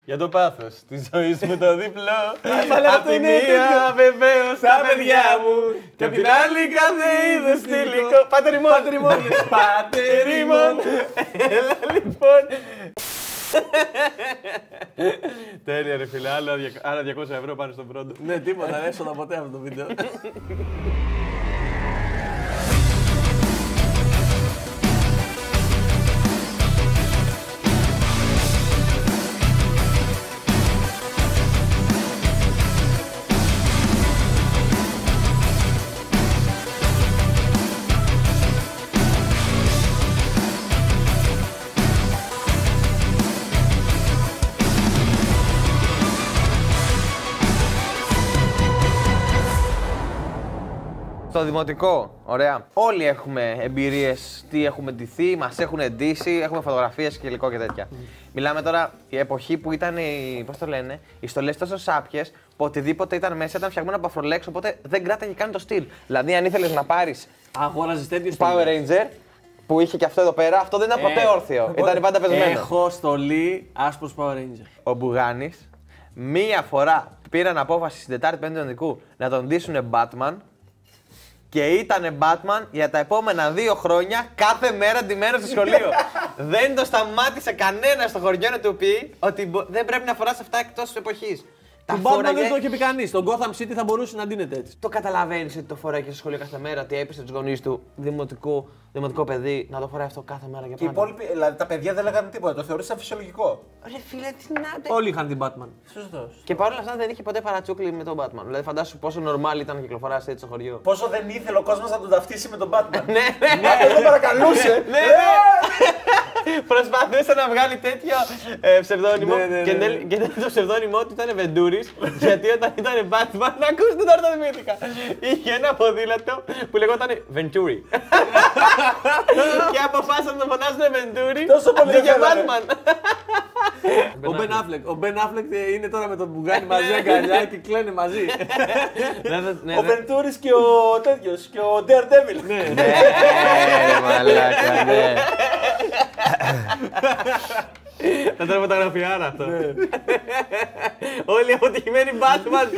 Για το πάθος της ζωής με το διπλό. Απ' τη μία βεβαίως τα παιδιά μου και απ' την άλλη κάθε είδους θηλυκό. Πάτε ρημόν. Πάτε ρημόν. Έλα λοιπόν. Τέλεια ρε φίλε, άλλα 200 ευρώ πάνω στον πρώτο. Ναι, τίποτα, δεν έσοδα ποτέ αυτό το βίντεο. Στο δημοτικό, ωραία. Όλοι έχουμε εμπειρίες, τι έχουμε ντυθεί, μας έχουν ντύσει, έχουμε φωτογραφίες και υλικό και τέτοια. Μιλάμε τώρα η εποχή που ήταν πώς το λένε, οι στολές τόσο σάπιες που οτιδήποτε ήταν μέσα ήταν φτιαγμένο από αφρολέξ, οπότε δεν κράταγε καν το στυλ. Δηλαδή, αν ήθελες να πάρεις Αγόραζες τέτοιες Power Ranger που είχε και αυτό εδώ πέρα, αυτό δεν ήταν ποτέ όρθιο. Ήταν πάντα πεσμένο. Έχω στολή άσπρος Power Ranger. Ο Μπουγάνης μία φορά πήραν απόφαση στην Τετάρτη Πέμπτη Δημοτικού να τον ντύσουνε Batman. Και ήτανε Batman για τα επόμενα 2 χρόνια κάθε μέρα ντυμένο στο σχολείο. Δεν το σταμάτησε κανένα στο χωριό να του πει ότι δεν πρέπει να φοράς αυτά εκτός της εποχής. Τον Batman δεν το είχε πει κανείς. Στον Gotham City θα μπορούσε να ντύνεται έτσι. Το καταλαβαίνεις ότι το φοράει και στο σχολείο κάθε μέρα, ότι έπεισε τους γονείς του δημοτικό παιδί να το φοράει αυτό κάθε μέρα και Και οι πάντα. υπόλοιποι, δηλαδή τα παιδιά δεν λέγανε τίποτα, το θεωρούσαν φυσιολογικό. Ρε φίλε, τι να. Όλοι είχαν την Batman. Σωστό. Και παρόλα αυτά δεν είχε ποτέ παρατσούκλι με τον Batman. Δηλαδή φαντάσου πόσο normal ήταν να κυκλοφοράς έτσι στο χωριό. Πόσο δεν ήθελε ο κόσμος να τον ταυτίσει με τον Batman. Ναι, Δεν παρακαλούσε. ναι. Προσπαθούσε να βγάλει τέτοιο ψευδόνυμο και το ψευδόνυμό του ήταν Βεντούρης, γιατί όταν ήταν Batman, να ακούσετε τώρα τα δημήτρηκα. Είχε ένα ποδήλατο που λεγόταν Venturi. Και αποφάσισαν να το φωνάζουν Venturi Τόσο πολύ για θέλανε. Batman. Ο Ben Affleck είναι τώρα με τον Μπουγάνι μαζί αγκαλιά και κλαίνε μαζί. Ο Βεντούρης και ο τέτοιος, και ο Daredevil. Ναι, μαλάκα, ναι. Θα ήταν φωτογραφιάρα αυτό. Όλοι αποτυχημένοι Batman.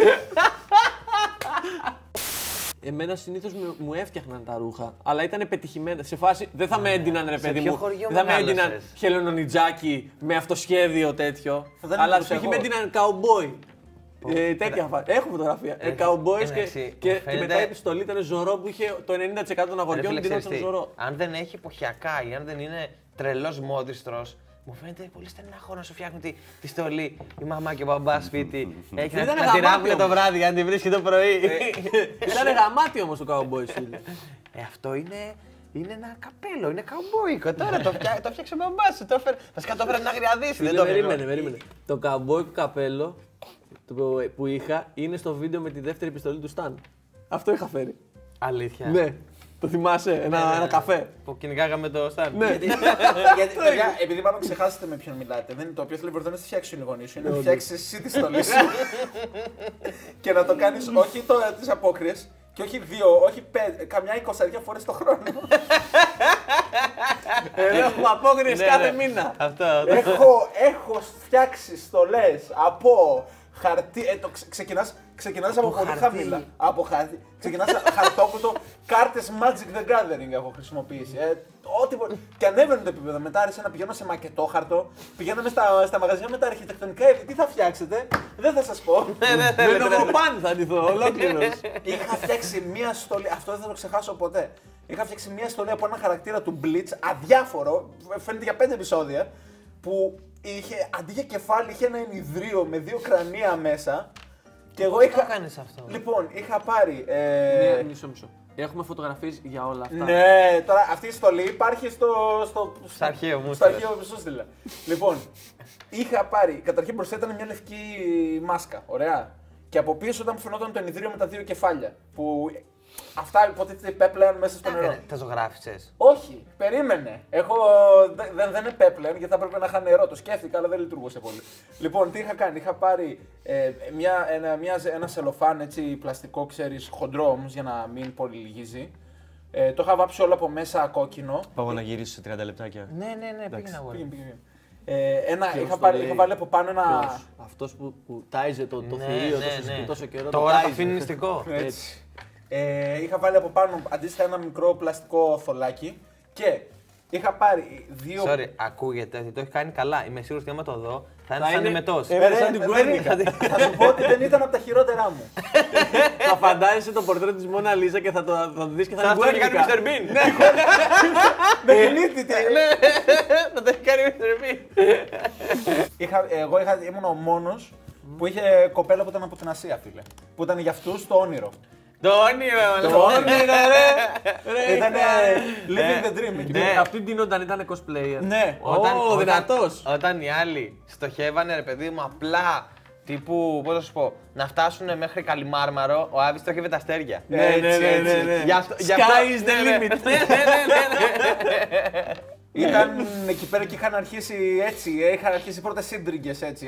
Εμένα συνήθως μου έφτιαχναν τα ρούχα, αλλά ήταν πετυχημένα. Σε φάση δεν θα με έντυναν ρε παιδί ποιο μου. χωριό Δεν θα με έντυναν μεγάλωσες? χελονονιτζάκι με αυτοσχέδιο τέτοιο. δεν Αλλά ήμουν π.χ. εγώ. με έντυναν καουμπόι. Τέτοια φάση. Έχω φωτογραφία. Καουμπόι εντάξει, και φαίνεται- μετά η επιστολή ήταν Ζωρό που είχε το 90% των Ρε αγοριών φίλε, ντυνόταν ξέρεις τι, Ζωρό. αν δεν έχει εποχιακά ή αν δεν είναι τρελός μόδιστρος, μου φαίνεται πολύ στενάχο να σου φτιάχνουν τη στολή η μαμά και ο μπαμπά σπίτι. Έχει Ήταν να τη γαμάτι ράβουνε το όμως. βράδυ για να τη βρίσκει το πρωί. Ήταν γαμάτι όμως το καουμπόι σου. Αυτό είναι ένα καπέλο, είναι καουμπόικο. Τώρα το φτιάξε ο μπαμπάς σου. Βασικά το έφερε να γριαδίσει. Δεν το Περίμενε. Το καουμπόικο καπέλο που είχα είναι στο βίντεο με τη δεύτερη επιστολή του Σταν. Αυτό είχα φέρει. Αλήθεια. Ναι. Το θυμάσαι, ένα καφέ. Που κυνηγάγαμε το Σταν. Ναι. Γιατί, παιδιά, επειδή πάμε ξεχάσετε με ποιον μιλάτε, δεν είναι το οποίο θέλει δεν είναι να φτιάξει οι γονείς σου, είναι να φτιάξει εσύ τη στολή σου. Και να το κάνει όχι τι απόκριες, και όχι 2, όχι 5, καμιά 20 φορές το χρόνο. Έχουμε απόκριες κάθε μήνα. Αυτό. Έχω φτιάξει στολές από χαρτί. Ξεκινάς από πολύ χαρτί. χαμηλά. Από χαρτί. Ξεκινάς χαρτόκουτο, κάρτες Magic the Gathering έχω χρησιμοποιήσει. Ό,τι και ανέβαινε το επίπεδο. Μετά άρχισα να πηγαίνω σε μακετόχαρτο. Πηγαίναμε στα μαγαζιά με τα αρχιτεκτονικά είδη. Τι θα φτιάξετε, δεν θα σας πω. Με νομοπάν θα ντυθώ, ολόκληρος. Είχα φτιάξει μία στολή, αυτό δεν θα το ξεχάσω ποτέ. Είχα φτιάξει μία στολή από ένα χαρακτήρα του Blitz, αδιάφορο, φαίνεται για 5 επεισόδια, που είχε, αντί για κεφάλι είχε ένα ενιδρίο με 2 κρανία μέσα. Και εγώ Πώς είχα. το κάνεις αυτό? Λοιπόν, είχα πάρει. Μισό. Έχουμε φωτογραφίες για όλα αυτά. Ναι, τώρα αυτή η στολή υπάρχει στο αρχείο μου Στο στείλε. αρχείο μου σου στείλα. Λοιπόν, είχα πάρει. Καταρχήν μπροστά ήταν μια λευκή μάσκα. Ωραία. Και από πίσω ήταν που φαινόταν το ενιδρίο με τα 2 κεφάλια. Που αυτά υποτίθεται υπέπλεαν μέσα στο νερό. Τα ζωγράφισες? Όχι, περίμενε. Δεν είναι πέπλεν γιατί θα έπρεπε να είχα νερό. Το σκέφτηκα, αλλά δεν λειτουργούσε πολύ. Λοιπόν, τι είχα κάνει. Είχα πάρει ένα σελοφάν έτσι πλαστικό, ξέρεις, χοντρό όμως για να μην πολυλιγίζει. Το είχα βάψει όλο από μέσα κόκκινο. Πάω να γυρίσω σε 30 λεπτάκια. Ναι, πήγαινε αγόρι. Πήγαινε. Είχα βάλει από πάνω ένα. Αυτός που τάιζε το θηρίο τόσο καιρό. Τώρα το αφήνει νηστικό. Είχα βάλει από πάνω αντίστοιχα ένα μικρό πλαστικό θολάκι και είχα πάρει δύο. Sorry, ακούγεται ότι το έχει κάνει καλά. Είμαι σίγουρος ότι άμα το δω θα είναι σαν ημετός. Σαν την Κουέρνικα. Θα σου πω ότι δεν ήταν από τα χειρότερά μου. Θα φαντάζεσαι το πορτρέτο της Μόνα Λίζα και θα το δεις και θα είναι Θα το έχει κάνει Κουέρνικα. Mr. Bean. Με γλύτητε. Θα το έχει κάνει Mr. Bean. Εγώ ήμουν ο μόνος που είχε κοπέλα που ήταν από την Ασία, φίλε. Που ήταν για αυτούς το όνειρο. Το όνειρο, Το όνειρο, ρε! Ήταν living the dream. Ναι. Αυτή την όταν ήταν cosplayer. Ναι. Δυνατός. Όταν οι άλλοι στοχεύανε, ρε παιδί μου, απλά τύπου, πώς θα σου πω, να φτάσουν μέχρι Καλιμάρμαρο, ο Άβης στόχευε τα αστέρια. Ναι. Sky is the limit. Ήταν εκεί πέρα και είχαν αρχίσει έτσι, είχαν αρχίσει οι πρώτες σύντριγγες έτσι.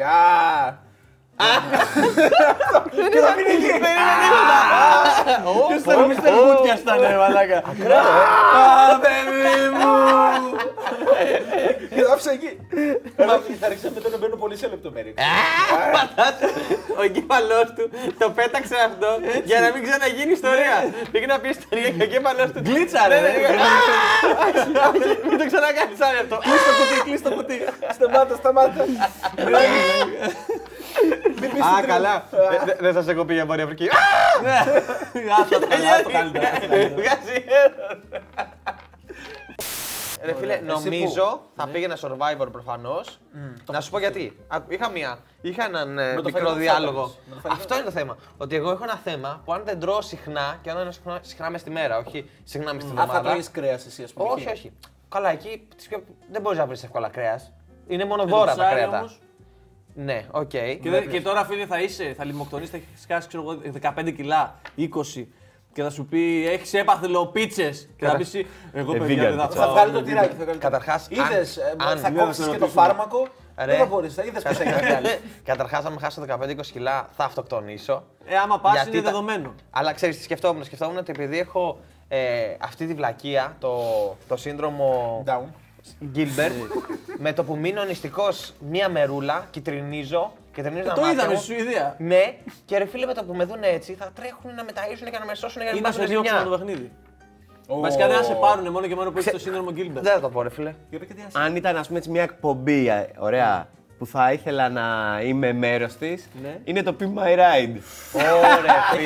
Και θα μείνει εκεί. Ποιος ήταν Μίστερ Κούτια στα ναι, μαλάκα. Παιδί μου. Και θα άφησα εκεί. Θα ρίξα μετά να μπαίνω πολύ σε λεπτομέρειες. Ο εγκέφαλός του το πέταξε αυτό για να μην ξαναγίνει ιστορία. Πήγε να πει ιστορία και ο εγκέφαλός του. Γκλίτσαρε. Μην το ξανακάνεις άλλο αυτό. Κλείς το κουτί. Σταμάτα. Α, καλά. Δεν θα σε κοπεί για Βόρεια Αφρική. Αυτό καλύτερα. Βγάζει Ρε φίλε, νομίζω θα πήγαινε Survivor προφανώς. Να σου πω γιατί. Είχα έναν μικρό διάλογο. Αυτό είναι το θέμα. Ότι εγώ έχω ένα θέμα που αν δεν τρώω συχνά και αν είναι συχνά μες τη μέρα, όχι συχνά μες την Θα εβδομάδα. τρώγεις κρέας εσύ, ας πούμε. Όχι. Καλά, εκεί δεν μπορείς να βρεις εύκολα κρέας. Είναι μόνο δώρα τα κρέατα. Ναι, οκ. Και τώρα φίλε θα λιμοκτονείς, θα σκάσεις ξέρω εγώ 15 κιλά, 20 και θα σου πει έχεις έπαθλο πίτσες και θα πεις εγώ παιδιά δεν θα Θα βγάλει το τυράκι. Καταρχάς, Είδες, αν- θα κόψεις και το φάρμακο. Ρε. Δεν θα μπορείς, είδες πώς έγινε κι άλλοι. Καταρχάς, αν χάσω 15-20 κιλά, θα αυτοκτονήσω. άμα πας Γιατί είναι τα- δεδομένο. Αλλά ξέρεις τι σκεφτόμουν. Σκεφτόμουν ότι επειδή έχω αυτή τη βλακεία, το σύνδρομο Down. Gilbert, με το που μείνω νηστικός μία μερούλα, κυτρινίζω και τρινίζω τα Το μάτια είδαμε μου. στη Σουηδία. Ναι, και ρε φίλε με το που με δουν έτσι θα τρέχουν να με ταΐζουν και να με σώσουν για να Ή μην να πάθουν σε διώξουν ζημιά. το παιχνίδι. Βασικά δεν θα σε πάρουνε μόνο και μόνο που έχεις το σύνδρομο Gilbert. Δεν θα το πω ρε φίλε. Αν ήταν ας πούμε έτσι μια εκπομπή, ωραία, που θα ήθελα να είμαι μέρος της, Ναι. είναι το Be My Ride. Ωραία φίλε,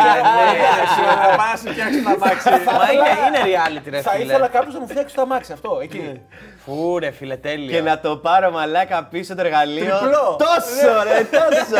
Θα πας να σου φτιάξεις τα μάξι. Μα είναι reality ρε Θα φίλε. ήθελα κάποιος να μου φτιάξει το αμάξι αυτό, εκεί. Φου ρε φίλε, τέλεια. Και να το πάρω μαλάκα πίσω το εργαλείο. Τριπλό. Τόσο ρε, τόσο.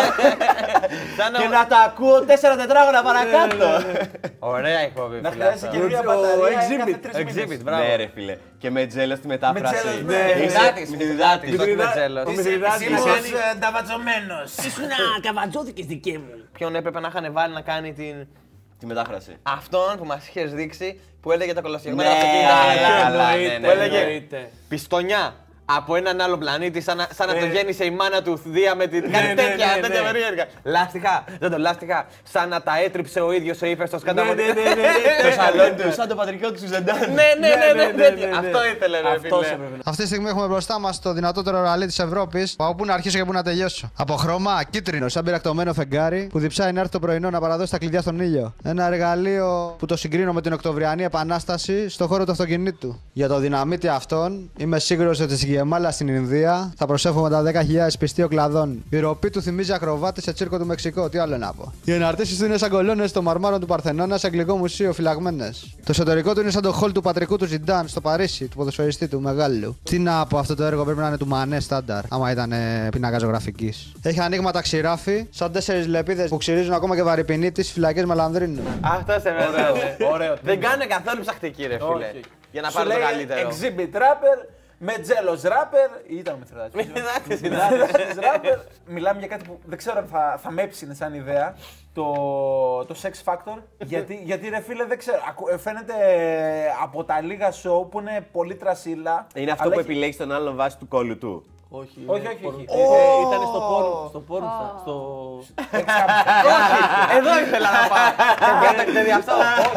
Σαν να- Και να τα ακούω 4 τετράγωνα παρακάτω. Ωραία εκπομπή Να φίλε. χρειάζεται αυτό. καινούργια Ο μπαταρία Exhibit. κάθε 3 μήνες. Exhibit, μπράβο. Ναι ρε φίλε. Και με τζέλο στη μετάφραση. τζέλος, ναι. Μυθιδάτης, Μυθιδάτης. όχι με τζέλος. Ο Μυθιδάτης Εσύ να είσαι κάνει- νταβατζωμένος. Καβατζώθηκες δικέ μου. Ποιον έπρεπε να είχαν βάλει να κάνει την. Τη μετάφραση. Αυτόν που μας είχες δείξει που έλεγε τα κολοσιαγμένα Ναι, αυτοκίνητα. καλά, Εννοείται, ναι, που έλεγε εννοείται. πιστονιά από έναν άλλο πλανήτη, σαν να το γέννησε η μάνα του Δία με την. Κάτι ναι, τέτοια, ναι, τέτοια ναι. περίεργα. Λάστιχα, δεν το λάστιχα, σαν να τα έτριψε ο ίδιος ο ύφεστος κάτω από την. Το σαλόνι του, σαν το πατρικό του Ζεντάν. Ναι, τέτοια. Αυτό ήθελε ρε Αυτός φίλε. έπρεπε να. Αυτή τη στιγμή έχουμε μπροστά μα το δυνατότερο ραλί τη Ευρώπη. Από πού να αρχίσω και πού να τελειώσω. Από χρώμα κίτρινο, σαν πυρακτωμένο φεγγάρι που διψάει να έρθει το πρωινό να παραδώσει τα κλειδιά στον ήλιο. Ένα εργαλείο που το συγκρίνω με την Οκτωβριανή Επανάσταση στο χώρο του αυτοκινήτου. Για το δυναμίτι αυτόν είμαι σίγουρο ότι στη Γεμάλα στην Ινδία θα προσέφουμε τα 10.000 πιστείο κλαδών. Η ροπή του θυμίζει ακροβάτη σε τσίρκο του Μεξικό. Τι άλλο να πω. Οι εναρτήσεις του είναι σαν κολόνες στο μαρμάρο του Παρθενώνα σε αγγλικό μουσείο φυλαγμένες. Το εσωτερικό του είναι σαν το χολ του πατρικού του Ζιντάν στο Παρίσι, του ποδοσφαιριστή του μεγάλου. Τι να πω, αυτό το έργο πρέπει να είναι του Μανέ στάνταρ, άμα ήταν πινάκα ζωγραφική. Έχει ανοίγματα ξηράφι, σαν 4 λεπίδες που ξυρίζουν ακόμα και βαρυπινή τις φυλακές Μαλανδρίνου. Αυτό σε ωραίο. Δεν κάνει καθόλου ψαχτική ρε φίλε. Όχι. Για να Σου πάρει το λέει καλύτερο. Exhibit rapper με jealous rapper. Ή ήταν ο Μηθριδάτης. Μηθριδάτης rapper. Μιλάμε για κάτι που δεν ξέρω αν θα με έψινε σαν ιδέα. Το Sex Factor. Γιατί ρε φίλε δεν ξέρω. Φαίνεται από τα λίγα show που είναι πολύ τρασίλα. Είναι αυτό αλλά που έχει- επιλέγει τον άλλον βάσει του κόλλου του. Όχι. Όχι. Ήταν στο πόρν. Εδώ ήθελα να πάω. Για το εκτελεί αυτό.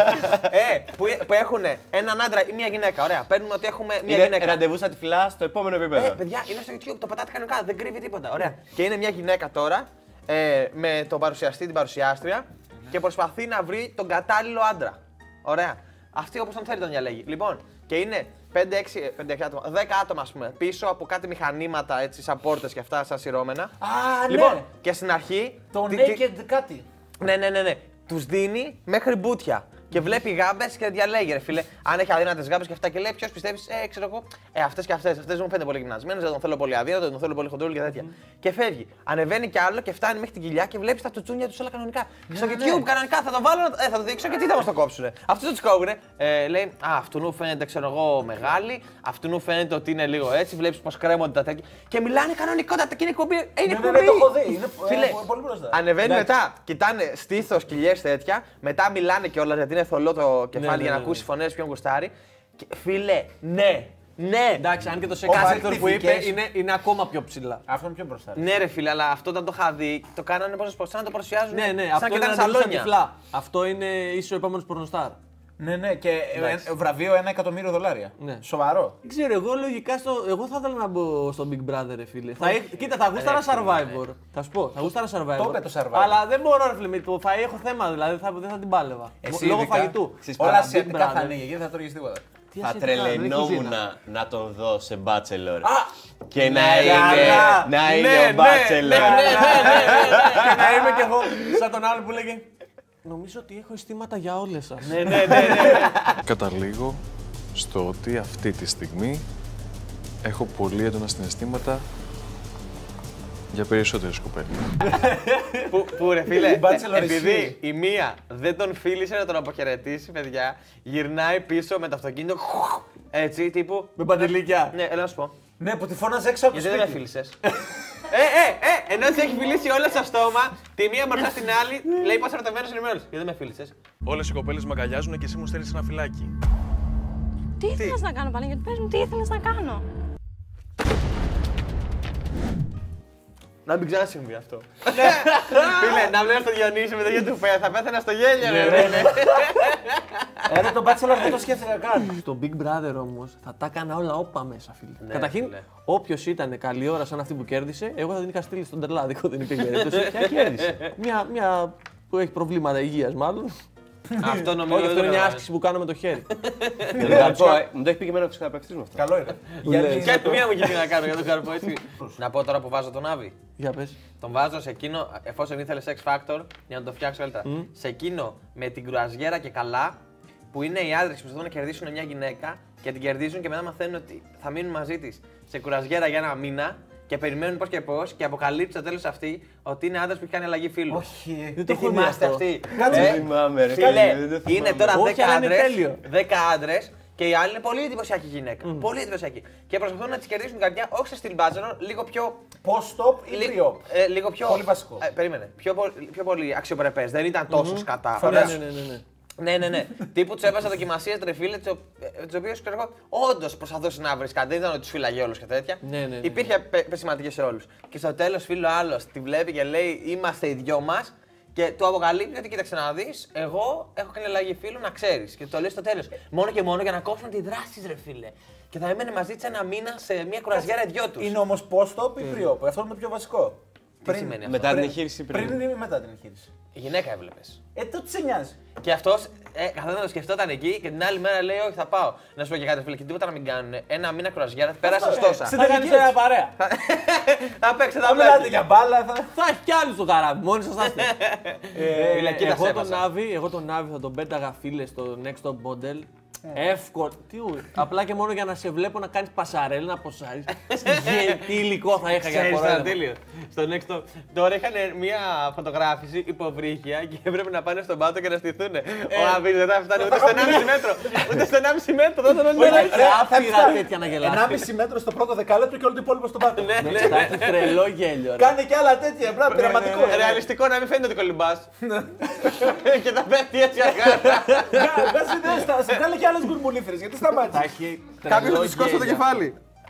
Που έχουν έναν άντρα ή μια γυναίκα. Ωραία. Παίρνουμε ότι έχουμε μια Είναι γυναίκα. ραντεβού στα τυφλά στο επόμενο επίπεδο. Παιδιά, είναι στο YouTube, το πατάτε κανονικά, δεν κρύβει τίποτα. Ωραία. Και είναι μια γυναίκα τώρα με τον παρουσιαστή, την παρουσιάστρια και προσπαθεί να βρει τον κατάλληλο άντρα. Ωραία. Αυτή όπως τον θέλει τον διαλέγει. Λοιπόν, και είναι 5-6 άτομα, 10 άτομα ας πούμε, πίσω από κάτι μηχανήματα έτσι, σαν πόρτες και αυτά, σαν σειρώμενα. Α, Λοιπόν, ναι. και στην αρχή. Το naked κάτι. Ναι. Τους δίνει μέχρι μπουτια. Και βλέπει γάμπες και διαλέγει, ρε φίλε. Αν έχει αδύνατες γάμπες και αυτά και λέει, ποιος πιστεύεις, ξέρω εγώ, αυτές και αυτές. Αυτές δεν μου φαίνεται πολύ γυμνασμένες, δεν τον θέλω πολύ αδύνατο, δεν τον θέλω πολύ χοντρόλ και τέτοια. Και φεύγει. Ανεβαίνει κι άλλο και φτάνει μέχρι την κοιλιά και βλέπει τα τσουτσούνια τους όλα κανονικά. Στο YouTube κανονικά θα το βάλω, θα το δείξω και τι θα μας το κόψουνε. Αυτούς τους κόβουνε. Λέει, αυτού φαίνεται, ξέρω εγώ, μεγάλη, αυτού φαίνεται ότι είναι λίγο έτσι, βλέπει πως κρέμονται τα τέτοια. Και μιλάνε κανονικότατα και είναι εκπομπή. Είναι εκπομπή. Ναι, το έχω δει. Είναι πολύ μπροστά. Ανεβαίνει μετά, κοιτάνε στήθος, κοιλιές τέτοια, μετά μιλάνε κιόλας γιατί είναι θολό το κεφάλι για να ακούσει φωνές ποιον γουστάρει. Φίλε, ναι. Εντάξει, αν και το sex factor που είπε είναι ακόμα πιο ψηλά. Αυτό είναι πιο μπροστά. Ναι, ρε φίλε, αλλά αυτό όταν το είχα δει, το κάνανε πώς να το παρουσιάζουν. Ναι, σαν αυτό και είναι ήταν ραντεβού στα σαλόνια. τυφλά. Αυτό είναι ίσω ο επόμενος πορνοστάρ. Ναι, και βραβείο $1 εκατομμύριο. Ναι. Σοβαρό. Δεν ξέρω, εγώ λογικά εγώ θα ήθελα να μπω στο Big Brother, ρε φίλε. Κοίτα, θα γούσταρα Survivor. Θα σου πω, θα γούσταρα Survivor. Το είπε το Survivor. Αλλά δεν μπορώ, ρε φίλε, με το φαΐ έχω θέμα, δηλαδή δεν θα την πάλευα. Λόγω φαγητού. Όλα Big ασιατικά θα Brother. ανοίγει, γιατί δεν θα τρώγεις τίποτα. Τι Θα ασιατικά, δεν έχει τρελαινόμουν κουζίνα. να τον δω σε Bachelor. Και Ναι, να είναι ο Bachelor. Και να είμαι κι εγώ σαν τον άλλο που λέγε. Νομίζω ότι έχω αισθήματα για όλες σας. Ναι. Καταλήγω στο ότι αυτή τη στιγμή έχω πολύ έντονα συναισθήματα για περισσότερες κοπέλες. Που ρε φίλε, Bachelor επειδή εσύ. η μία δεν τον φίλησε να τον αποχαιρετήσει, παιδιά, γυρνάει πίσω με το αυτοκίνητο. Έτσι, τύπου. Με παντελίκια. Ναι, έλα να σου πω. Ναι, που τη φώναζε έξω από το Γιατί δεν με σπίτι. φίλησες. Ενώ σε έχει φιλήσει όλα στο στόμα, τη μία μπροστά στην άλλη, λέει πως ερωτευμένος είναι μέρος. Γιατί δεν με φίλησες. Όλες οι κοπέλες με αγκαλιάζουν και εσύ μου στέλνεις ένα φυλάκι. Τι ήθελες να κάνω, Παναγιώτη, πες μου, τι ήθελες να κάνω. Να μην ξανασυμβεί αυτό. Φίλε, να βλέπεις το Διονύση με το γιο του Φέα, θα πέθανα στο γέλιο, ρε. Το Bachelor δεν το σκέφτηκα καν. Στο Big Brother όμως θα τα έκανα όλα όπα μέσα, φίλε. Ναι, Καταρχήν, φίλε. όποιος ήταν καλή ώρα σαν αυτή που κέρδισε, εγώ θα την είχα στείλει στον τερλάδικο, δεν υπήρχε περίπτωση. Και κέρδισε. Μια που έχει προβλήματα υγείας, μάλλον. Αυτό νομίζω Όχι, αυτό είναι δεν μια το άσκηση που κάνω με το χέρι. Μου το έχει πει και εμένα ο ψυχοθεραπευτής μου αυτό. Καλό είναι. Και του μία μου γίνει να κάνω για τον καρπό, έτσι. Να πω τώρα που βάζω τον Άβη. Για πες. Τον βάζω σε εκείνο, εφόσον ήθελε Sex Factor, για να το φτιάξω καλύτερα. Σε εκείνο με την κρουαζιέρα και καλά, που είναι οι άντρες που προσπαθούν να κερδίσουν μια γυναίκα και την κερδίζουν και μετά μαθαίνουν ότι θα μείνουν μαζί της σε κρουαζιέρα για ένα μήνα και περιμένουν πώς και πώς και αποκαλύπτει στο τέλος αυτή ότι είναι άντρας που έχει κάνει αλλαγή φίλου. Όχι. Δεν Τι το έχω δει θυμάστε αυτό. αυτοί. Κάτσε. Θυμάμαι, ρε. Φίλε, δεν το θυμάμαι. είναι τώρα Όχι, 10 αλλά είναι άντρες, τέλειο. 10 άντρες και η άλλη είναι πολύ εντυπωσιακή γυναίκα. Πολύ εντυπωσιακή. Και προσπαθούν να τις κερδίσουν την καρδιά, όχι σε στυλ Bachelor, λίγο πιο. Post-stop ή pre-op. Λίγο πιο. Πολύ βασικό. Περίμενε. Πιο πολύ αξιοπρεπές. Δεν ήταν τόσο σκατά. Ναι, Ωραία. ναι. Τύπου του έβαζα δοκιμασίες τρεφίλε, τι οποίε όντως προσπαθούσε να βρει κάτι. Δεν ήταν ότι του φύλαγε όλου και τέτοια. Ναι. Υπήρχε πεσηματική σε όλου. Και στο τέλος φίλο άλλο τη βλέπει και λέει: Είμαστε οι δυο μας. Και του αποκαλύπτει ότι κοίταξε να δει, εγώ έχω κάνει αλλαγή φίλου να ξέρει. Και το λέει στο τέλος. Μόνο και μόνο για να κόψουν τη δράση της, ρε φίλε. Και θα έμενε μαζί της ένα μήνα σε μια κουραζιέρα δυο τους. Είναι όμως post-op ή pre-op. Αυτό είναι το πιο βασικό. Τι σημαίνει αυτό. Μετά την εγχείρηση Πριν πριν. ή μετά την εγχείρηση. Η γυναίκα έβλεπες. Το τι σε νοιάζει. Και αυτός καθόταν να το σκεφτόταν εκεί και την άλλη μέρα λέει: Όχι, θα πάω. Να σου πω και κάτι, φίλε, και τίποτα να μην κάνουν. Ένα μήνα κουραζιέρα, πέρασε στόσα. Θα κάνεις ένα παρέα. Θα παίξετε, θα Θα μιλάτε παίξετε. για μπάλα. Θα έχει κι άλλους στο καράβι, μόνοι σας άστε. Φίλε, κοίτα, Εγώ τον Άβη θα τον πέταγα, φίλε, στο Next Top Model. Εύκολο. Απλά και μόνο για να σε βλέπω να κάνεις πασαρέλ, να ποσάρεις. Τι υλικό θα είχα για Ξέρεις, να ήταν τέλειο. Στο Next Top. Τώρα είχαν μια φωτογράφηση υποβρύχια και έπρεπε να πάνε στον πάτο και να στηθούν. Ο Άβης δεν θα φτάνει ούτε στο 1,5 μέτρο. Ούτε στο 1,5 μέτρο, δεν τον Έχει άπειρα τέτοια να γελάσει. 1,5 μέτρο στο πρώτο δεκάλεπτο και όλο το υπόλοιπο στον πάτο. Θα έχει τρελό γέλιο. ρε. Κάνε και άλλα τέτοια, μπράβο, πειραματικό. Ρεαλιστικό να μην φαίνεται ότι κολυμπάς. Και θα πέφτει έτσι αργά. Θα βγάλει και άλλε γκουρμουλίφερες, γιατί σταμάτησε. Θα έχει Κάποιος τρελό θα του σκώσει το γέλιο. κεφάλι.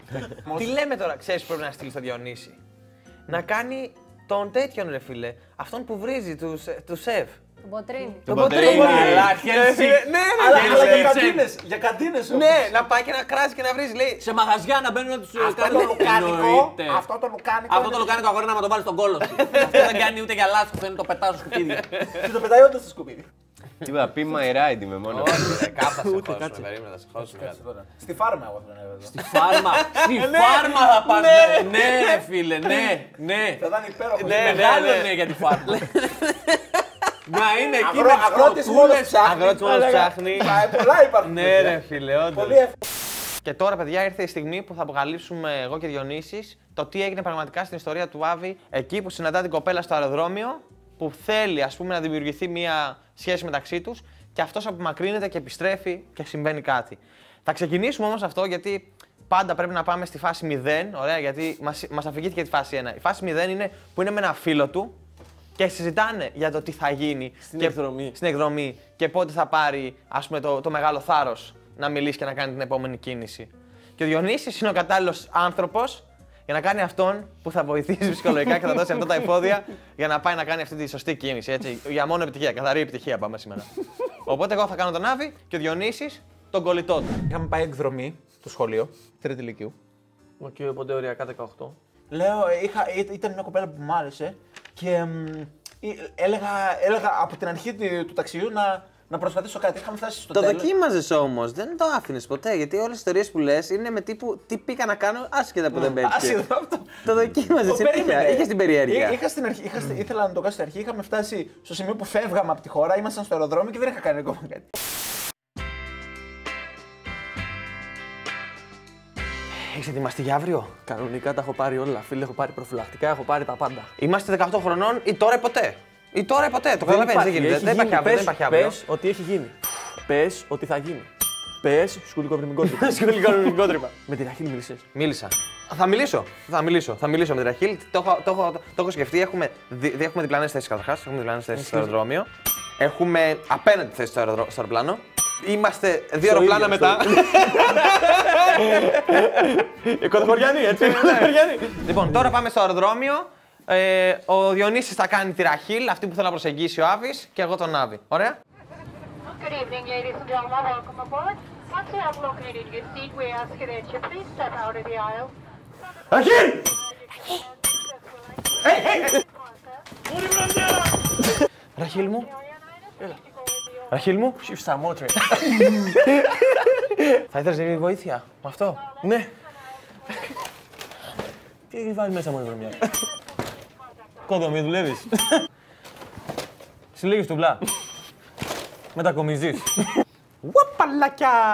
Τι λέμε τώρα, ξέρεις πρέπει να στείλει στο Διονύση. Να κάνει τον τέτοιον ρε φίλε. Αυτόν που βρίζει του σεφ. Τον Ποτρίνη. Τον Ποτρίνη. Ναι, Αλλά για καντίνες όμως. Ναι, να πάει και να κράζει και να βρίζει. Λέει Σε μαγαζιά να μπαίνουν να τους Αυτό κάνουν. το λουκάνικο. Αυτό Το λουκάνικο αγόρι να το βάλει στον κόλο σου. Αυτό δεν κάνει ούτε για λάθος, θέλει να το πετάω στο σκουπίδι. Και το πετάει όντως στο σκουπίδι. Είπα, be my ride είμαι μόνο. κάπου θα σε χώσουμε, περίμενα, θα σε χώσουμε. Στη φάρμα εγώ τον έβαζα. Στη φάρμα θα πας. Ναι, ρε φίλε, ναι. Θα ήταν υπέροχο. Μεγάλο ναι για τη φάρμα. Να είναι εκεί με Αγρότης μόνος ψάχνει. Πολλά υπάρχουν. Ναι ρε φίλε, όντως. Πολύ εύκολο. Και τώρα, παιδιά, ήρθε η στιγμή που θα αποκαλύψουμε εγώ και Διονύσης το τι έγινε πραγματικά στην ιστορία του Άβη, εκεί που συναντά την κοπέλα στο αεροδρόμιο, που θέλει, ας πούμε, να δημιουργηθεί μια σχέση μεταξύ τους και αυτός απομακρύνεται και επιστρέφει και συμβαίνει κάτι. Θα ξεκινήσουμε όμως αυτό γιατί πάντα πρέπει να πάμε στη φάση 0, ωραία, γιατί μας αφηγήθηκε τη φάση 1. Η φάση 0 είναι που είναι με ένα φίλο του και συζητάνε για το τι θα γίνει στην εκδρομή και πότε θα πάρει, ας πούμε, το μεγάλο θάρρος να μιλήσει και να κάνει την επόμενη κίνηση. Και ο Διονύσης είναι ο κατάλληλος άνθρωπος για να κάνει αυτόν που θα βοηθήσει ψυχολογικά και θα δώσει αυτά τα εφόδια για να πάει να κάνει αυτή τη σωστή κίνηση. Έτσι, για μόνο επιτυχία, καθαρή επιτυχία πάμε σήμερα. Οπότε εγώ θα κάνω τον Άβη και ο Διονύσης τον κολλητό του. Είχαμε πάει εκδρομή στο σχολείο, τρίτη ηλικίου. Οκ, οπότε οριακά 18. Λέω, ήταν μια κοπέλα που μου άρεσε και έλεγα από την αρχή του ταξιδιού να προσπαθήσω κάτι. Είχαμε φτάσει στο Το τέλος. δοκίμαζες όμως, δεν το άφηνες ποτέ. Γιατί όλες οι ιστορίες που λες είναι με τύπου τι πήγα να κάνω άσχετα που δεν πέτυχε. Το δοκίμαζες, είχες την περιέργεια. Ήθελα να το κάνω στην αρχή. Είχαμε φτάσει στο σημείο που φεύγαμε από τη χώρα, ήμασταν στο αεροδρόμιο και δεν είχα κάνει ακόμα κάτι. Έχεις ετοιμαστεί για αύριο? Κανονικά τα έχω πάρει όλα. Φίλε, έχω πάρει προφυλακτικά, έχω πάρει τα πάντα. Είμαστε 18 χρονών ή τώρα ή ποτέ. Ή τώρα ή ποτέ. Το καταλαβαίνεις, δεν γίνεται. Δεν υπάρχει αύριο. Πες ότι έχει γίνει. Πες ότι θα γίνει. Πες σκουλικό πνευμικό τρύπα. Με τη Ραχίλ μίλησες? Μίλησα. Θα μιλήσω με τη Ραχίλ. Το έχω σκεφτεί. Έχουμε διπλανές θέσεις καταρχάς. Έχουμε διπλανές θέσεις στο αεροδρόμιο. Έχουμε απέναντι θέσεις στο αεροπλάνο. Είμαστε δύο αεροπλάνα μετά. Κοντοχωριανοί, έτσι. Λοιπόν, τώρα πάμε στο αεροδρόμιο. Ο Διονύσης θα κάνει τη Ραχίλ, αυτή που θέλω να προσεγγίσει ο Άβης, και εγώ τον Άβη. Ωραία. Good evening, ladies and gentlemen. Welcome aboard. Once you have located your seat, we ask that you please step out of the aisle. Ραχίλ! Ραχίλ μου. Ραχίλ μου. Θα ήθελες βοήθεια με αυτό? Ναι. Τι έχει βάλει μέσα μόνο μια. Κόδο, δουλεύεις. Συλλέγεις τουβλά. Μετακομιζείς. Παλάκια!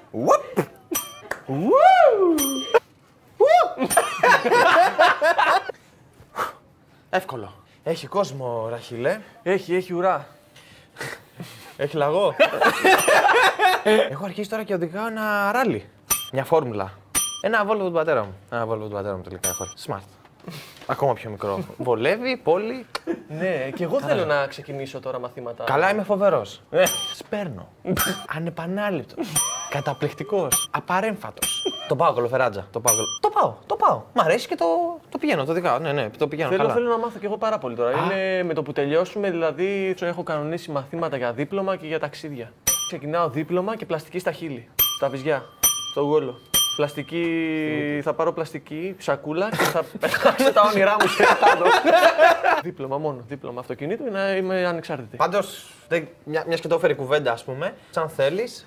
Εύκολο. Έχει κόσμο, Ραχίλε. Έχει ουρά. Έχει λαγό. Έχω αρχίσει τώρα και οδηγάω ένα ράλι. Μια φόρμουλα. Ένα Volvo του πατέρα μου. Ένα Volvo του πατέρα μου τελικά έχω. Smart. Ακόμα πιο μικρό. Βολεύει, πόλη. Ναι, και εγώ θέλω να ξεκινήσω τώρα μαθήματα. Καλά, είμαι φοβερός. Σπέρνω. Ανεπανάληπτος. Καταπληκτικός. Απαρέμφατος. Το πάω κολοφεράτζα. Το πάω. Μ' αρέσει και το πηγαίνω. Το οδηγάω. Ναι, το πηγαίνω. Θέλω να μάθω κι εγώ πάρα πολύ τώρα. Είναι με το που τελειώσουμε, δηλαδή έχω κανονίσει μαθήματα για δίπλωμα και για ταξίδια. Ξεκινάω δίπλωμα και πλαστική στα χείλη. Στα βυζιά. Στο γόλο. Θα πάρω πλαστική σακούλα και θα πετάξω τα όνειρά μου σε κάτω. Δίπλωμα μόνο, δίπλωμα αυτοκινήτου ή να είμαι ανεξάρτητη. Πάντως, μιας και το έφερε κουβέντα, ας πούμε, αν θέλεις,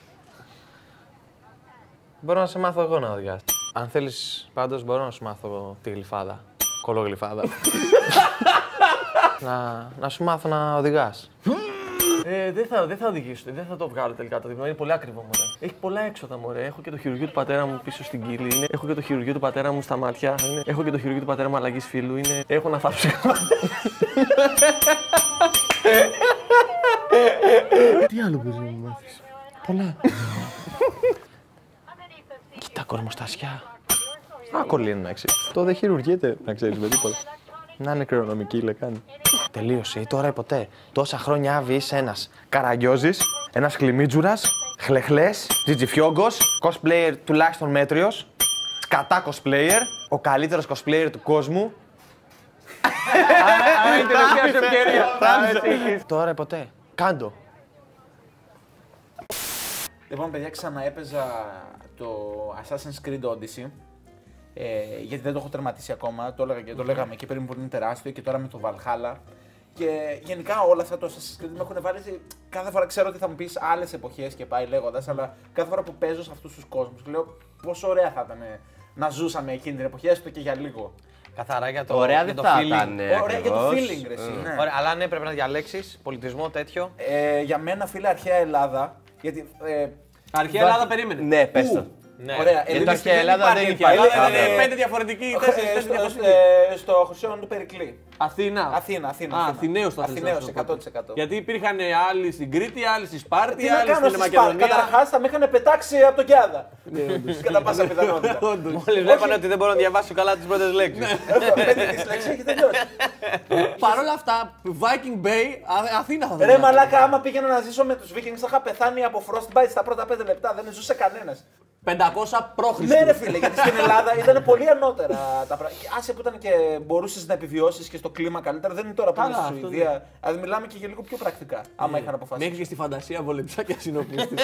μπορώ να σε μάθω εγώ να οδηγάς. Αν θέλεις, πάντως, μπορώ να σου μάθω τη γλυφάδα. Κολογλυφάδα. να σου μάθω να οδηγάς. Δεν θα οδηγήσω, δεν θα το βγάλω τελικά το δίπλωμα. Είναι πολύ ακριβό, μωρέ. Έχει πολλά έξοδα, μωρέ. Έχω και το χειρουργείο του πατέρα μου πίσω στην κύλη. Έχω και το χειρουργείο του πατέρα μου στα μάτια. Έχω και το χειρουργείο του πατέρα μου αλλαγής φύλου. Έχω να φάψω. Τι άλλο μπορείς να μου μάθεις? Πολλά. Κοίτα, κορμοστασιά. Άκολη είναι να ξέρεις. Αυτό δεν χειρουργείται, να ξέρεις, με τίποτα. Να είναι κληρονομική η λεκάνη. Τελείωσε ή τώρα ή ποτέ. Τόσα χρόνια Άβη είσαι ένας καραγκιόζης, ένας χλιμίτζουρας, χλεχλές, τζιτζιφιόγκος, cosplayer τουλάχιστον μέτριος, σκατά cosplayer, ο καλύτερος cosplayer του κόσμου. Άρα είναι η τελευταία σου ευκαιρία. Τώρα ποτέ. Κάντο. Λοιπόν, παιδιά, ξαναέπαιζα το Assassin's Creed Odyssey. Γιατί δεν το έχω τερματίσει ακόμα. Το λέγαμε και πριν που είναι τεράστιο και τώρα με το Valhalla. Και γενικά όλα αυτά το Assassin's Creed με έχουν βάλει. Κάθε φορά ξέρω ότι θα μου πει άλλες εποχές και πάει λέγοντας, αλλά κάθε φορά που παίζω σε αυτούς τους κόσμους, λέω πόσο ωραία θα ήταν να ζούσαμε εκείνη την εποχή, έστω και για λίγο. Καθαρά για το, Ωραία για δεν το θα feeling. ήταν. Ωραία για το feeling, ρε, εσύ, ναι. Ωραία, αλλά ναι, πρέπει να διαλέξεις πολιτισμό τέτοιο. Για μένα, φίλε, αρχαία Ελλάδα. Γιατί. Αρχαία Ελλάδα περίμενε. Ναι, πες το. Ναι. Ωραία, Γιατί αρχαία Ελλάδα δεν υπάρχει. Είναι πέντε διαφορετικοί, τέσσερις διαφορετικοί. Στο Χρυσόν του Περικλή. Αθήνα. Αθήνα. Αθηναίος θα θες να Αθηναίος, σου 100%. Γιατί υπήρχαν άλλοι στην Κρήτη, άλλοι στη Σπάρτη, Τι να άλλοι κάνω στην στη Σπάρτη. Μακεδονία. Καταρχάς θα με είχαν πετάξει από τον Κιάδα. Κατά πάσα πιθανότητα. Μόλις βλέπανε ότι δεν μπορώ να διαβάσω καλά τις πρώτες λέξεις. Με τη δυσλεξία έχει τελειώσει. Παρ' όλα αυτά, Viking Bay, Αθήνα θα Ρε μαλάκα, άμα πήγαινα να ζήσω με τους Vikings θα είχα πεθάνει από frostbite στα πρώτα 5 λεπτά. Δεν ζούσε κανένας. 500 π.Χ. Ναι, ρε φίλε, γιατί στην Ελλάδα ήταν πολύ ανώτερα τα πράγματα. Άσε που ήταν και μπορούσε να επιβιώσει και στο κλίμα καλύτερα. Δεν είναι τώρα που είναι στη Σουηδία. Δηλαδή, μιλάμε και για λίγο πιο πρακτικά. Άμα είχαν αποφασίσει. Μέχρι και στη φαντασία βολεψάκια συνοπλίστη.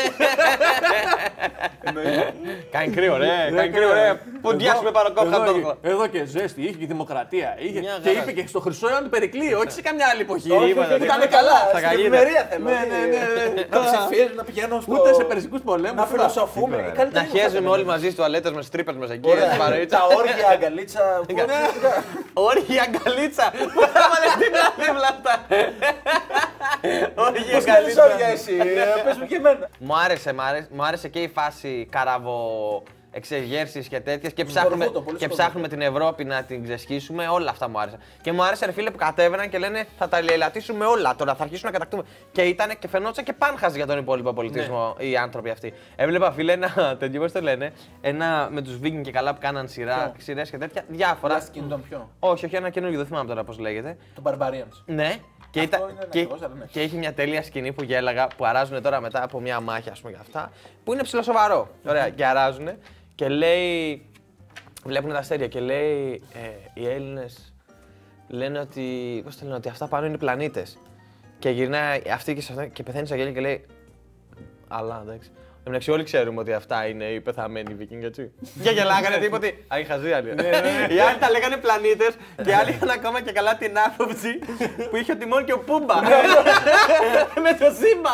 Κάνει κρύο, ρε. Κάνει κρύο, ρε. Ποντιάσουμε παρακόψα το. Εδώ και ζέστη, είχε και δημοκρατία. Μια Και χαρά. είπε και στο Χρυσό Αιώνα του Περικλή, όχι σε καμιά άλλη εποχή. Ήταν καλά. Στην ευημερία θέλω. Να ψηφίζω, να πηγαίνω στο. Ούτε σε περσικούς πολέμους. Να φιλοσοφούμε. Να χέζουμε όλοι μαζί στις τουαλέτες με στρίπες μας εκεί. Τα όργια, αγκαλίτσα. Όργια αγκαλίτσα. Πού θα βάλες την άδευλα αυτά. Όργια Πώς κάνεις όργια αγκαλίτσα. εσύ, πες μου και εμένα. Μου άρεσε και η φάση καραβο εξεγέρσεις και τέτοιες και ψάχνουμε την Ευρώπη να την ξεσχίσουμε. Όλα αυτά μου άρεσαν. Και μου άρεσε, ρε φίλε, που κατέβαιναν και λένε θα τα λαιλατίσουμε όλα. Τώρα θα αρχίσουμε να κατακτούμε. Και ήταν και φαινόταν και πάνχας για τον υπόλοιπο πολιτισμό οι άνθρωποι αυτοί. Έβλεπα, φίλε, ένα τέτοιο, πώς το λένε, ένα με τους Viking και καλά που κάναν σειρές και τέτοια. Διάφορα. Last Kingdom ποιο? Όχι, ένα καινούργιο, δεν θυμάμαι τώρα πώς λέγεται. Το Barbarians. Ναι. Και, Αυτό ήταν, είναι ένα και, ακριβώς, αλλά ναι. και είχε μια τέλεια σκηνή που γέλαγα, που αράζουν τώρα μετά από μια μάχη, ας πούμε, για αυτά, που είναι ψιλοσοβαρό. Ωραία, και αράζουν και λέει, βλέπουν τα αστέρια και λέει, οι Έλληνες λένε ότι, πώς το λένε, ότι αυτά πάνω είναι πλανήτες. Και γυρνάει αυτή και σε αυτά και πεθαίνει στα γέλια και λέει, αλλά εντάξει. Εντάξει, όλοι ξέρουμε ότι αυτά είναι οι πεθαμένοι Βικίνγκ, έτσι. Και γελάγανε τίποτε. Α, οι χαζοί άλλοι. Οι άλλοι τα λέγανε πλανήτες και οι άλλοι είχαν ακόμα και καλά την άποψη που είχε ο Τιμόν και ο Πούμπα. Με το Σύμπα.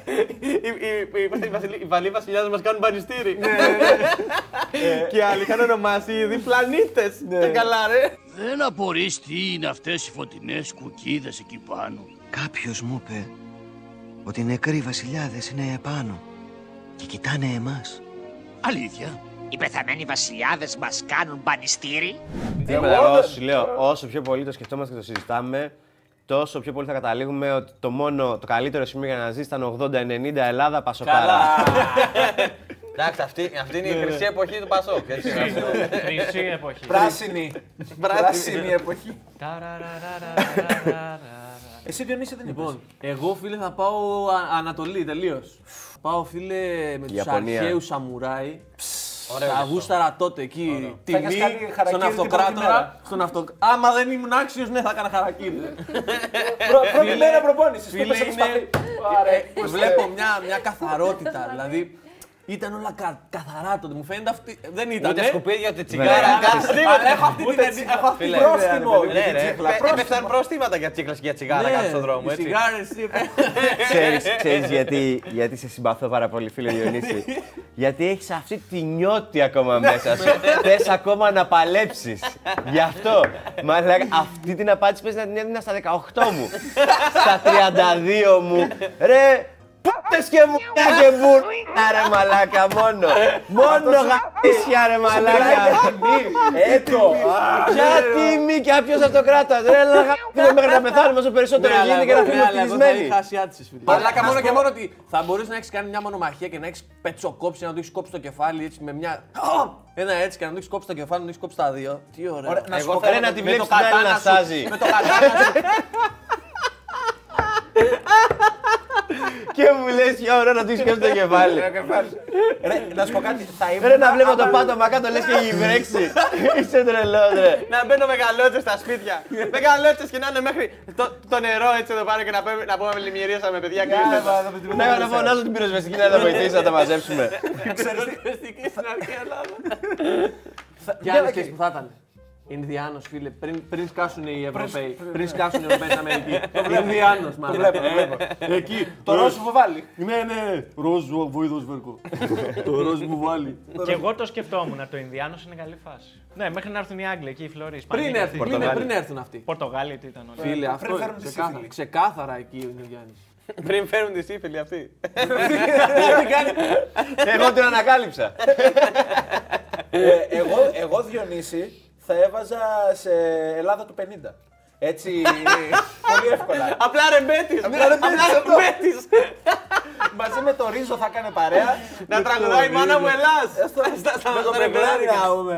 Οι Βαλοί βασιλιάδες μας κάνουν πανιστήρι. Και οι άλλοι είχαν ονομάσει ήδη πλανήτες. Και καλά, ρε. Δεν απορείς τι είναι αυτές οι φωτεινές κουκίδες εκεί πάνω. Κάποιος μου είπε ότι οι νεκροί βασιλιάδες είναι επάνω και κοιτάνε εμάς. Αλήθεια. Οι πεθαμένοι βασιλιάδες μας κάνουν πανιστήρι. Εγώ σου λέω, όσο πιο πολύ το σκεφτόμαστε και το συζητάμε, τόσο πιο πολύ θα καταλήγουμε ότι το καλύτερο σημείο για να ζεις ήταν 80-90 Ελλάδα Πασοκάρα. Εντάξει, αυτή είναι η χρυσή εποχή του Πασόκ. Χρυσή εποχή. Πράσινη εποχή. Εσύ, Διονύση, δεν είπες. Λοιπόν, εγώ, φίλε, θα πάω Ανατολή τελείως. Πάω, φίλε, με τους αρχαίους σαμουράι. Τα γούσταρα τότε εκεί. Τιμή στον αυτοκράτορα. Άμα δεν ήμουν άξιος, ναι, θα έκανα χαρακίρι. Πρώτη μέρα προπόνησης. Φίλε, βλέπω μια καθαρότητα. Δηλαδή, ήταν όλα καθαρά τότε. Μου φαίνεται αυτή. Δεν ήταν. Ούτε σκουπίδια, ούτε τσιγάρα. Έχω αυτή την πρόστιμο. Έπεφταν πρόστιματα για τσίκλας και για τσιγάρα κάτω στον δρόμο. Ξέρεις γιατί σε συμπαθώ πάρα πολύ, φίλε Διονύση. Γιατί έχεις αυτή τη νιώτη ακόμα μέσα σου. Θες ακόμα να παλέψεις. Γι' αυτό. Μαλάκα, αυτή την απάντηση πες να την έδινα στα 18 μου. Στα 32 μου. Ρε, πάτες και μουνιά και μπούρνα ρε μαλάκα, μόνο γατήσια ρε μαλάκα. Έτω, ποια τιμή και ποιος αυτοκράτορας, ρε λαγαπούμε μέχρι να πεθάνουμε όσο περισσότερο γίνει και να φύγουμε φτυλισμένοι. Μαλάκα, μόνο και μόνο ότι θα μπορείς να έχεις κάνει μια μονομαχία και να έχεις πετσοκόψει, να το έχεις κόψει το κεφάλι έτσι με μια... Ένα έτσι και να το έχεις κόψει το κεφάλι, να το έχεις κόψει τα δύο. Τι ωραία. Εγώ θέλω να τη βλέπεις την άλλη να στάζει. Με το κατάνα σου. Και μου λες, ωραίο να του σκέφτεσαι το κεφάλι. Να σου πω κάτι, θα ήμουν. Ρε να βλέπω το πάτωμα κάτω, λες και έχει βρέξει. Είσαι τρελός ρε. Να μπαίνω μεγαλότσες στα σπίτια. Μεγαλότσες και να είναι μέχρι το νερό έτσι εδώ πάνω και να πούμε λιμιερίασα με παιδιά και να φωνάζω την πυροσβεστική να τα βοηθήσει να τα μαζέψουμε. Πυροσβεστική στην αρχαία Ελλάδα. Και άλλες και που θα ήταν. Ινδιάνος, φίλε, πριν σκάσουν οι Ευρωπαίοι. Πριν σκάσουν οι Ευρωπαίοι στην Αμερική. Ινδιάνος, μάλλον. Εκεί. Το ροζ μου βάλει. Ναι, ροζ βοήθος βέρκο. Το ροζ μου βάλει. Και εγώ το σκεφτόμουν, το Ινδιάνος είναι καλή φάση. Ναι, μέχρι να έρθουν οι Άγγλοι εκεί, οι Φλωρείς. Πριν έρθουν αυτοί. Πορτογάλοι τι ήταν όλοι. Φίλε, αυτό ξεκάθαρα εκεί ο Ινδιάνης. πριν φέρουν τη σύφυλλη αυτή. Εγώ την ανακάλυψα. Εγώ Διονύση θα έβαζα σε Ελλάδα του 50. Έτσι, πολύ εύκολα. Απλά ρεμπέτης. Μαζί με το Ρίζο θα έκανε παρέα. Να τραγουδάει η μάνα μου Ελλάς. Στα ρεμπετάδικα.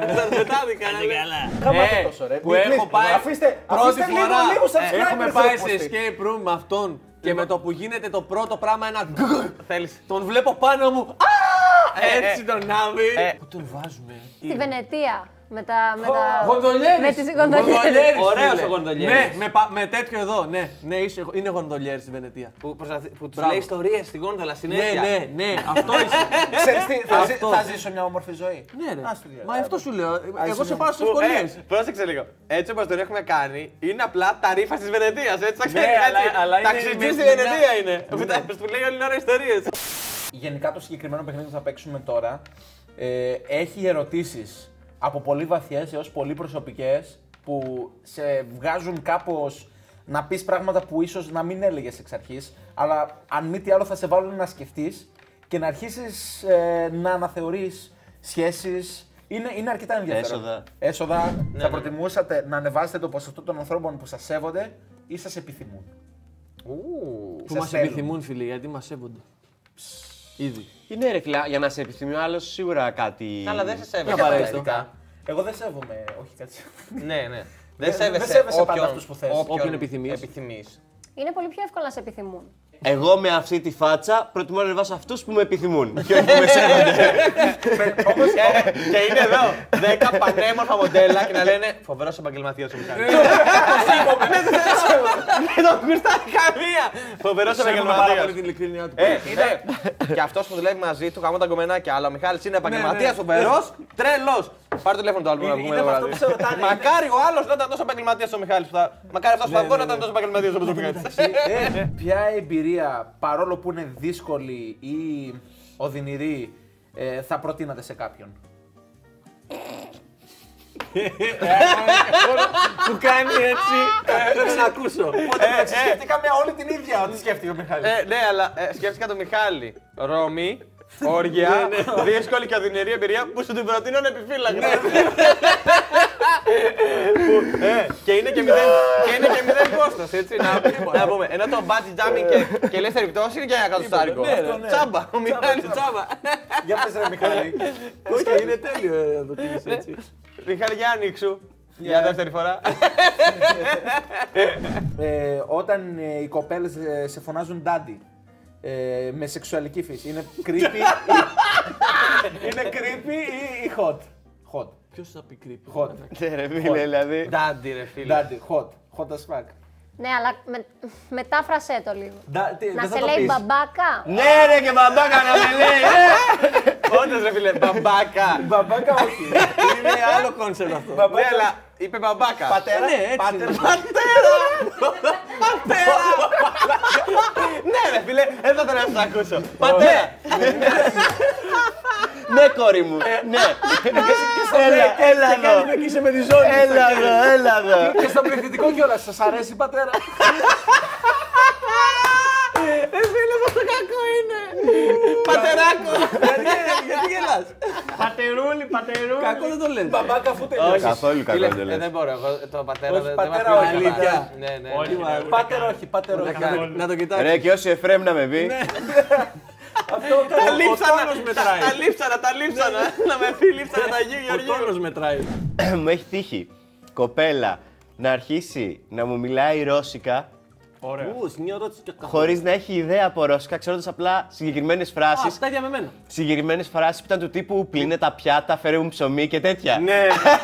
Χαμάτε τόσο ρε. Που έχω πάει πρώτη φορά. Έχουμε πάει σε escape escape room με αυτόν. Και με το που γίνεται το πρώτο πράγμα ένα θέλεις. Τον βλέπω πάνω μου. Έτσι τον άβει. Πού τον βάζουμε. Στη Βενετία. Με Γονδολιέρης! με τις γονδολιέρης. Ωραίος ο γονδολιέρης. Ναι, με τέτοιο εδώ. Ναι, είναι γονδολιέρης στη Βενετία. Που τους λέει ιστορίες στη γόνδολα συνέχεια. Ναι, αυτό είσαι. Ξέρεις τι, θα ζήσω μια όμορφη ζωή. Ναι, ρε. Μα αυτό σου λέω. Εγώ σε πάω στις ευκολίες. Πρόσεξε λίγο. Έτσι όπως τον έχουμε κάνει, είναι απλά τα ρήφα της Βενετίας. Έτσι θα ξέρεις. Ταξιτζής στη Βενετία είναι. Που λέει όλη την ώρα ιστορίες. Γενικά το συγκεκριμένο παιχνίδι που θα παίξουμε τώρα έχει ερωτήσεις από πολύ βαθιές έως πολύ προσωπικές που σε βγάζουν κάπως να πεις πράγματα που ίσως να μην έλεγες εξ αρχής, αλλά αν μη τι άλλο θα σε βάλουν να σκεφτείς και να αρχίσεις να αναθεωρείς σχέσεις. Είναι αρκετά ενδιαφέρον. Έσοδα. Θα προτιμούσατε να ανεβάσετε το ποσοστό των ανθρώπων που σας σέβονται ή σας επιθυμούν? Που μας επιθυμούν, φίλοι, γιατί μας σέβονται. Ήδη. Είναι ρε φίλα, για να σε επιθυμεί ο άλλος σίγουρα κάτι. Αλλά δεν σε σέβεσαι. Εγώ δεν σέβομαι, όχι κάτι. Ναι. Δεν σέβεσαι πάντα αυτούς που θες. Όποιον επιθυμείς. Είναι πολύ πιο εύκολο να σε επιθυμούν. Εγώ με αυτή τη φάτσα προτιμώ να ανεβάσω αυτούς που με επιθυμούν και όχι που με σέβονται. Και είναι εδώ 10 πανέμορφα μοντέλα και να λένε φοβερός επαγγελματίας ο Μιχάλης. Δεν το γουστάρει καμία. Φοβερός επαγγελματίας. Είναι και αυτός που δουλεύει μαζί του, γαμώ τα κομμενάκια, αλλά ο Μιχάλης είναι επαγγελματίας, φοβερός, τρελός. Πάρε το τηλέφωνο του άλλου να πούμε εδώ. Μακάρι ο άλλος να ήταν τόσο επαγγελματίας ο Μιχάλης. Μακάρι αυτός που θα βγω να ήταν τόσο επαγγελματίας όπως ο Μιχάλης. Ποια εμπειρία, παρόλο που είναι δύσκολη ή οδυνηρή, θα προτείνατε σε κάποιον? Που κάνει έτσι. Δεν ακούσω. Σκέφτηκαμε όλη την ίδια ό,τι σκέφτηκε ο Μιχάλης. Ναι, αλλά σκέφτηκα τον Μιχάλη. Ρώμη, όργια, δύσκολη και οδυνηρή εμπειρία που σου την προτείνω ανεπιφύλακτα. Και είναι και μηδέν κόστος, έτσι, να πούμε. Ενώ το bungee jumping και ελεύθερη πτώση είναι και ένα εκατοστάρικο. Τσάμπα, ο Μιχάλης τσάμπα. Για πες ρε Μιχάλη. Όχι, είναι τέλειο να το πεις έτσι. Μιχάλη, για ανοίξου. Για δεύτερη φορά. Όταν οι κοπέλες σε φωνάζουν daddy, με σεξουαλική φύση, είναι creepy ή hot? Hot. Ποιος θα πει creepy? Hot. Ναι ρε φίλε, δηλαδή. Daddy ρε φίλε. Daddy, hot as fuck. Ναι, αλλά μετάφρασέ το λίγο. Να σε το λέει πεις. μπαμπάκα. Ναι ρε και μπαμπάκα να με λέει. Όντως ρε φίλε, μπαμπάκα. Μπαμπάκα όχι. Είναι άλλο κόνσεπτ αυτό. Ναι, αλλά είπε μπαμπάκα. Πατέρα. Ναι, έτσι. Πατέρα! Ναι ρε φίλε, δεν θα ήθελα να σας ακούσω. Πατέρα! Ναι κόρη μου, ναι. Έλα εδώ. Και είσαι με τη ζώνη. Έλα εδώ. Και στο πληθυντικό κιόλας, σας αρέσει πατέρα? Φίλε, πόσο κακό είναι. Πατεράκο. Γιατί γελάς? Πατερούλη. Κακό δεν το λες. Μπαμπάκα αφού τελειώσει. Καθόλου κακό δεν λες. Δεν μπορώ, εγώ το πατέρα δεν πατέρα με όχι. αλήθεια. Πάτερ όχι, πάτερ όχι. Να το κοιτάξεις. Ρε και όσοι Εφραίμ να με πει. Τα λείψανα. Να με πει λείψανα τα Αγίου Ο τόνος μετράει. Μου έχει τύχει κοπέλα να αρχίσει να μου μιλάει ρώσικα Ωραία. Μια ερώτηση και καθόλου. Χωρίς να έχει ιδέα από ρώσικα, ξέροντας απλά συγκεκριμένες φράσεις. Τα ίδια με μένα. Συγκεκριμένες φράσεις που ήταν του τύπου πλύνε τα πιάτα, φέρε μου ψωμί και τέτοια. Ναι.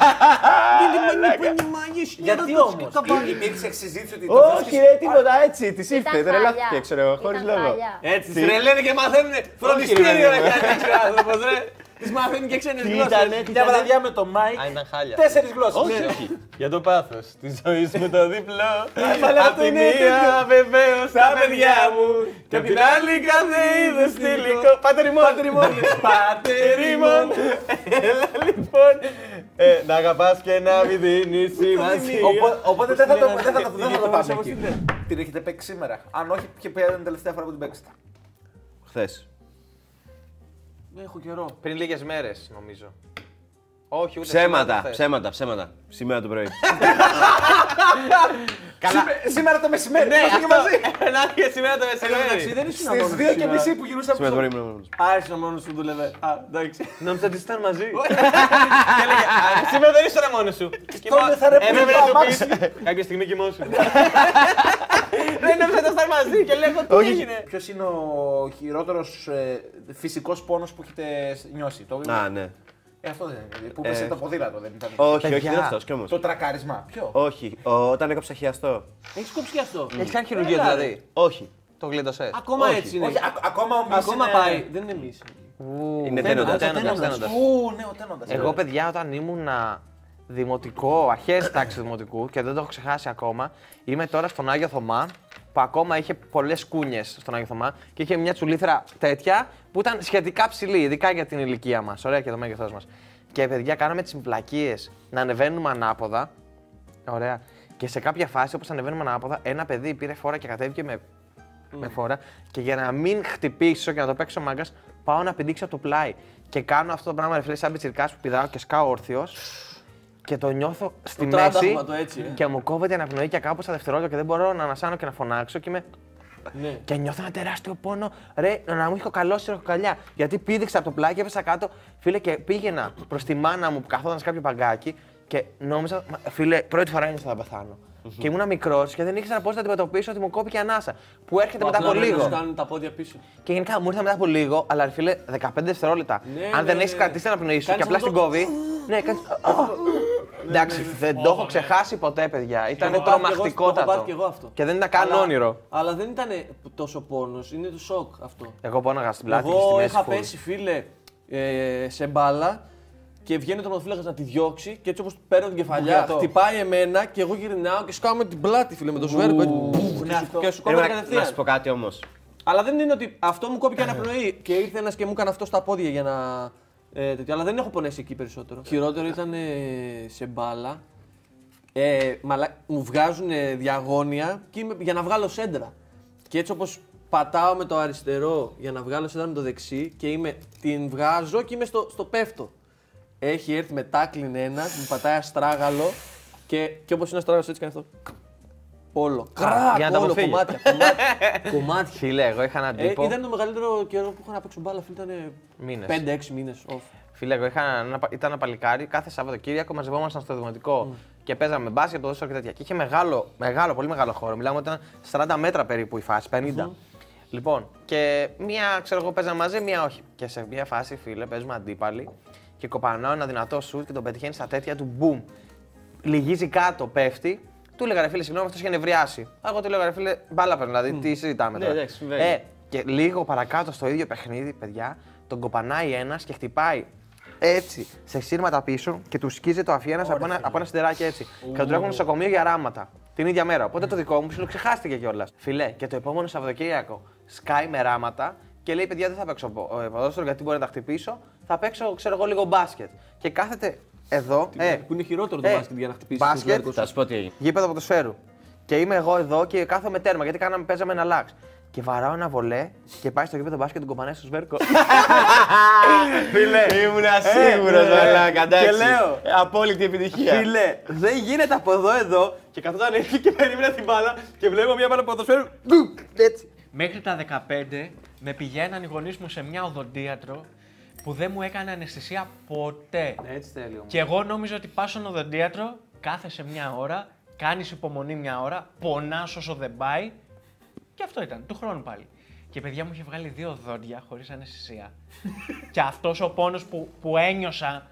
Γιατί όμως, υπήρξε συζήτηση ότι. Όχι, τίποτα έτσι. Τη ήρθε, τρελάθηκε, ξέρω εγώ, χωρίς λόγο. Έτσι, τρελαίνε και μαθαίνουν φροντιστήριο να κάνει ο άνθρωπος, ρε. Τις μαθαίνει και ξένες γλώσσες. Μια βραδιά με το Mike, 4 γλώσσες. Όχι. Για το πάθος της ζωής με το διπλό. Απ' τη μία βεβαίως τα παιδιά μου και απ' την άλλη κάθε είδος θηλυκό. Πάτερ ημών. Έλα λοιπόν να αγαπάς και να μην δίνεις σημασία. Οπότε δεν θα το πάμε εκεί. Την έχετε παίξει σήμερα. Αν όχι, ποια ήταν η τελευταία φορά που την παίξετε? Χθες. Έχω καιρό. Πριν λίγες μέρες, νομίζω. Όχι, ούτε Ψέματα. Σήμερα το πρωί. Καλά. Σήμερα το μεσημέρι. Ναι, είμαστε μαζί. Ελάχιστα σήμερα το μεσημέρι. Δεν ήσουν Στις 2:30 που γυρούσα από Σήμερα το το πρωί. Άρχισα μόνος σου δούλευε. Α, εντάξει. Νόμιζα ότι ήταν μαζί. Και έλεγε, σήμερα δεν ήσουν μόνος σου. Τότε θα ρεπούν Έπρεπε το να του αμάξι. πεις, κάποια στιγμή κοιμόσου. Δεν νόμιζα ότι ήσταν μαζί και λέγω τι έγινε. Ποιος είναι ο χειρότερος φυσικός πόνος που έχετε νιώσει? Α, ναι. Αυτό δεν είναι. Που πέσε το ποδήλατο, δεν ήταν? Όχι, δεν είναι αυτός κι όμως. Το τρακάρισμα. Ποιο? Όχι, όταν έκοψα χιαστό. Έχεις κόψει και αυτό. Έχει κάνει χειρουργείο δηλαδή. Όχι. Το γλίτωσες. Ακόμα έτσι είναι. Όχι, ακόμα πάει. Δεν είναι μίση. Είναι τένοντας. Ναι, ο τένοντας. Εγώ, παιδιά, όταν ήμουν δημοτικό, αρχές τάξης δημοτικού και δεν το έχω ξεχάσει ακόμα, είμαι τώρα στον Άγιο Θωμά, που ακόμα είχε πολλές κούνιες στον Άγιο Θωμά και είχε μια τσουλήθρα τέτοια που ήταν σχετικά ψηλή, ειδικά για την ηλικία μας. Ωραία, και το μέγεθός μας. Και παιδιά, κάναμε τις συμπλακίες να ανεβαίνουμε ανάποδα. Ωραία. Και σε κάποια φάση, όπως ανεβαίνουμε ανάποδα, ένα παιδί πήρε φόρα και κατέβηκε με φόρα. Και για να μην χτυπήσω και να το παίξω μάγκας, πάω να πηδήξω από το πλάι. Και κάνω αυτό το πράγμα, ρε φίλε, σαν πιτσιρικάς που πηδάω και σκάω όρθιος. Και το νιώθω στη μέση και μου κόβεται η αναπνοή και κάπου στα δευτερόλεπτα και δεν μπορώ να ανασάνω και να φωνάξω και και νιώθω ένα τεράστιο πόνο, ρε, να μου είχε καλώσει τη ροχοκαλιά. Γιατί πήδηξα από το πλάι και έπεσα κάτω, φίλε, και πήγαινα προς τη μάνα μου που καθόταν σε κάποιο παγκάκι και νόμιζα, φίλε, πρώτη φορά ένιωσα θα πεθάνω. Και ήμουν μικρός και δεν ήξερα πώς να αντιμετωπίσω ότι μου κόπηκε ανάσα. Που έρχεται μετά από λίγο. Κάνουν τα πόδια πίσω. Και γενικά μου ήρθε μετά από λίγο, αλλά φίλε, 15 δευτερόλεπτα. Αν δεν έχεις κρατήσει την αναπνοή σου και απλά στην κόβει. Ναι, κάνεις. Εντάξει, δεν το έχω ξεχάσει ποτέ, παιδιά. Ήταν τρομακτικότατο. Και δεν ήταν καν όνειρο. Αλλά δεν ήταν τόσο πόνος, είναι το σοκ αυτό. Εγώ πόναγα στην πλάτη και στη Εγώ μέση. είχα πέσει, φίλε, σε μπάλα και βγαίνει ο τερματοφύλακας να τη διώξει και έτσι όπως παίρνω την κεφαλιά, χτυπάει εμένα και εγώ γυρνάω και σκάω με την πλάτη, φίλε, με το σβέρκο. Και σου κόβει κατευθείαν. Να σου πω κάτι όμως. Αλλά δεν είναι ότι αυτό μου κόπηκε αναπνοή και ήρθε ένας και μου έκανε αυτό στα πόδια για να. Αλλά δεν έχω πονέσει εκεί περισσότερο. Χειρότερο ήταν σε μπάλα. Μου βγάζουν διαγώνια και για να βγάλω σέντρα. Και έτσι όπως πατάω με το αριστερό για να βγάλω σέντρα με το δεξί και την βγάζω και είμαι στο πέφτο. Έχει έρθει με τάκλιν ένας, μου πατάει αστράγαλο και όπως είναι αστράγαλος έτσι κάνει αυτό. Όλο. Για να τα αποφύγει. Κομμάτια. Φίλε, εγώ είχα έναν τύπο. Ήταν το μεγαλύτερο καιρό που είχα να παίξω μπάλα, φίλε, ήταν 5-6 μήνες off. Φίλε, εγώ ήταν ένα παλικάρι, κάθε Σαββατοκύριακο μαζευόμασταν στο δημοτικό και παίζαμε μπάσκετ, ποδόσφαιρο και τέτοια. Και είχε πολύ μεγάλο χώρο. Μιλάμε ότι ήταν 40 μέτρα περίπου η φάση, 50. Λοιπόν, και μία, ξέρω εγώ, παίζαμε μαζί, μία όχι. Και σε μία φάση, φίλε, παίζουμε αντίπαλοι και κοπανάω ένα δυνατό σουτ και τον πετυχαίνει στα τέτοια του, μπουμ. Λυγίζει κάτω, πέφτει. Του έλεγα, ρε φίλε, συγγνώμη, αυτό είχε νευριάσει. Εγώ του έλεγα, ρε φίλε, μπάλα παίρνω, δηλαδή τι συζητάμε τώρα. Και λίγο παρακάτω στο ίδιο παιχνίδι, παιδιά, τον κοπανάει ένας και χτυπάει έτσι σε σύρματα πίσω και του σκίζει το αφιένας από ένα σιδεράκι έτσι. Και τον τρέχουν στο νοσοκομείο για ράματα την ίδια μέρα. Οπότε το δικό μου ξεχάστηκε κιόλας. Φιλέ, και το επόμενο Σαββατοκύριακο σκάει με ράματα και λέει: παιδιά, δεν θα παίξω ποδόσφαιρο γιατί μπορεί να τα χτυπήσω. Θα παίξω, ξέρω εγώ, λίγο μπάσκετ. Και κάθεται εδώ. Που είναι χειρότερο το μπάσκετ για να χτυπήσει. Μπάσκετ, θα σου πω τι έγινε. Γήπεδο ποδοσφαίρου. Και είμαι εγώ εδώ και κάθομαι τέρμα γιατί παίζαμε ένα λάξ. Και βαράω ένα βολέ και πάει στο γήπεδο μπάσκετ και τον κομπανάει στο σβέρκο. Φίλε, ήμουνα σίγουρος, μαλάκα, εντάξει. Και λέω, απόλυτη επιτυχία. Φίλε, δεν γίνεται από εδώ και καθόταν εκεί και περίμενα την μπάλα και βλέπω μια μπάλα ποδοσφαίρου. Έτσι. Μέχρι τα 15 με πηγαίναν οι γονείς μου σε μια οδοντίατρο που δεν μου έκανε αναισθησία ποτέ. Έτσι θέλει όμως. Και εγώ νόμιζα ότι πάω στον οδοντίατρο, κάθεσαι μια ώρα, κάνεις υπομονή μια ώρα, πονάς όσο δεν πάει. Και αυτό ήταν, του χρόνου πάλι. Και παιδιά μου είχε βγάλει 2 δόντια χωρίς αναισθησία. Και αυτός ο πόνος που ένιωσα.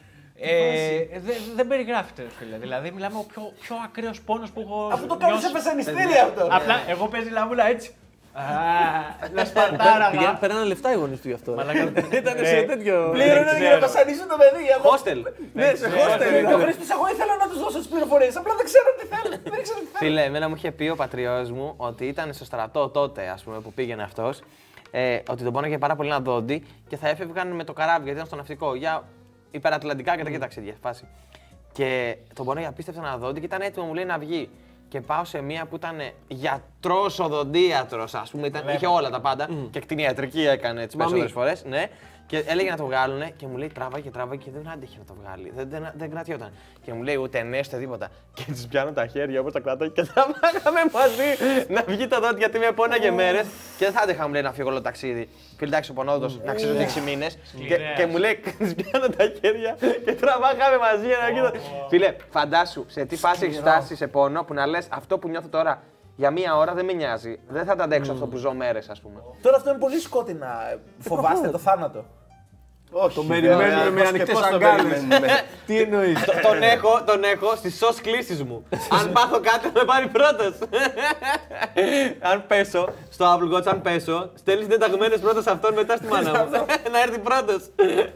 Δεν περιγράφεται, φίλε. Δηλαδή, μιλάμε ο πιο ακραίος πόνος που έχω. Αφού το κάνεις σε βασανιστήρια αυτό. Απλά εγώ παίζει λαβούλα έτσι. Να σπαρτάραγα. Παίρνανε λεφτά οι γονείς του γι' αυτό. Ήταν σε τέτοιο. Πλήρωνε για να βασανίσουν το παιδί. Hostel. Ναι, σε hostel. Ο Χρήστος, εγώ ήθελα να τους δώσω τις πληροφορίες. Απλά δεν ξέρω τι θέλω. Φίλε, εμένα μου είχε πει ο πατριός μου ότι ήταν στο στρατό τότε, ας πούμε, που πήγαινε αυτός. Ότι τον πόναγε πάρα πολύ ένα δόντι και θα έφευγαν με το καράβι γιατί ήταν στο ναυτικό για υπερατλαντικά και τέτοια ταξίδια. Φάση. Και τον πόναγε απίστευτα ένα δόντι και ήταν έτοιμο, μου λέει, να βγει. Και πάω σε μία που ήταν γιατρός οδοντίατρος, ας πούμε, είχε όλα τα πάντα. Και κτηνιατρική έκανε τις περισσότερες φορές. Ναι. Και έλεγε να το βγάλουνε και μου λέει τράβαγε και δεν άντεχε να το βγάλει. Δεν κρατιόταν. Και μου λέει ούτε ναι, ούτε τίποτα. Και της πιάνω τα χέρια όπως τα κρατώ και τραβάγαμε μαζί να βγει το δόντι γιατί με πόναγε μέρες. Και δεν θα άντεχα, μου λέει, να φύγω όλο το ταξίδι. Φίλε, εντάξει, ο πονόδοντος να ξέρει ότι 6 μήνες. Και μου λέει της πιάνω τα χέρια και τραβάγαμε μαζί για να βγει το. Φίλε, φαντάσου σε τι φάση έχει φτάσει σε πόνο που να λες αυτό που νιώθω τώρα. Για μία ώρα δεν με νοιάζει. Δεν θα τα αντέξω αυτό που ζω μέρες, ας πούμε. Τώρα αυτό είναι πολύ σκότεινα. Φοβάστε το θάνατο. Όχι, το περιμένουμε με ανοιχτές αγκάλες. Τι εννοείς? Τον έχω στις σως κλήσεις μου. Αν πάθω κάτι θα με πάρει πρώτος. Αν πέσω, στο Apple Watch αν πέσω, στέλνεις συντεταγμένες πρώτος αυτόν μετά στη μάνα μου. Να έρθει πρώτος.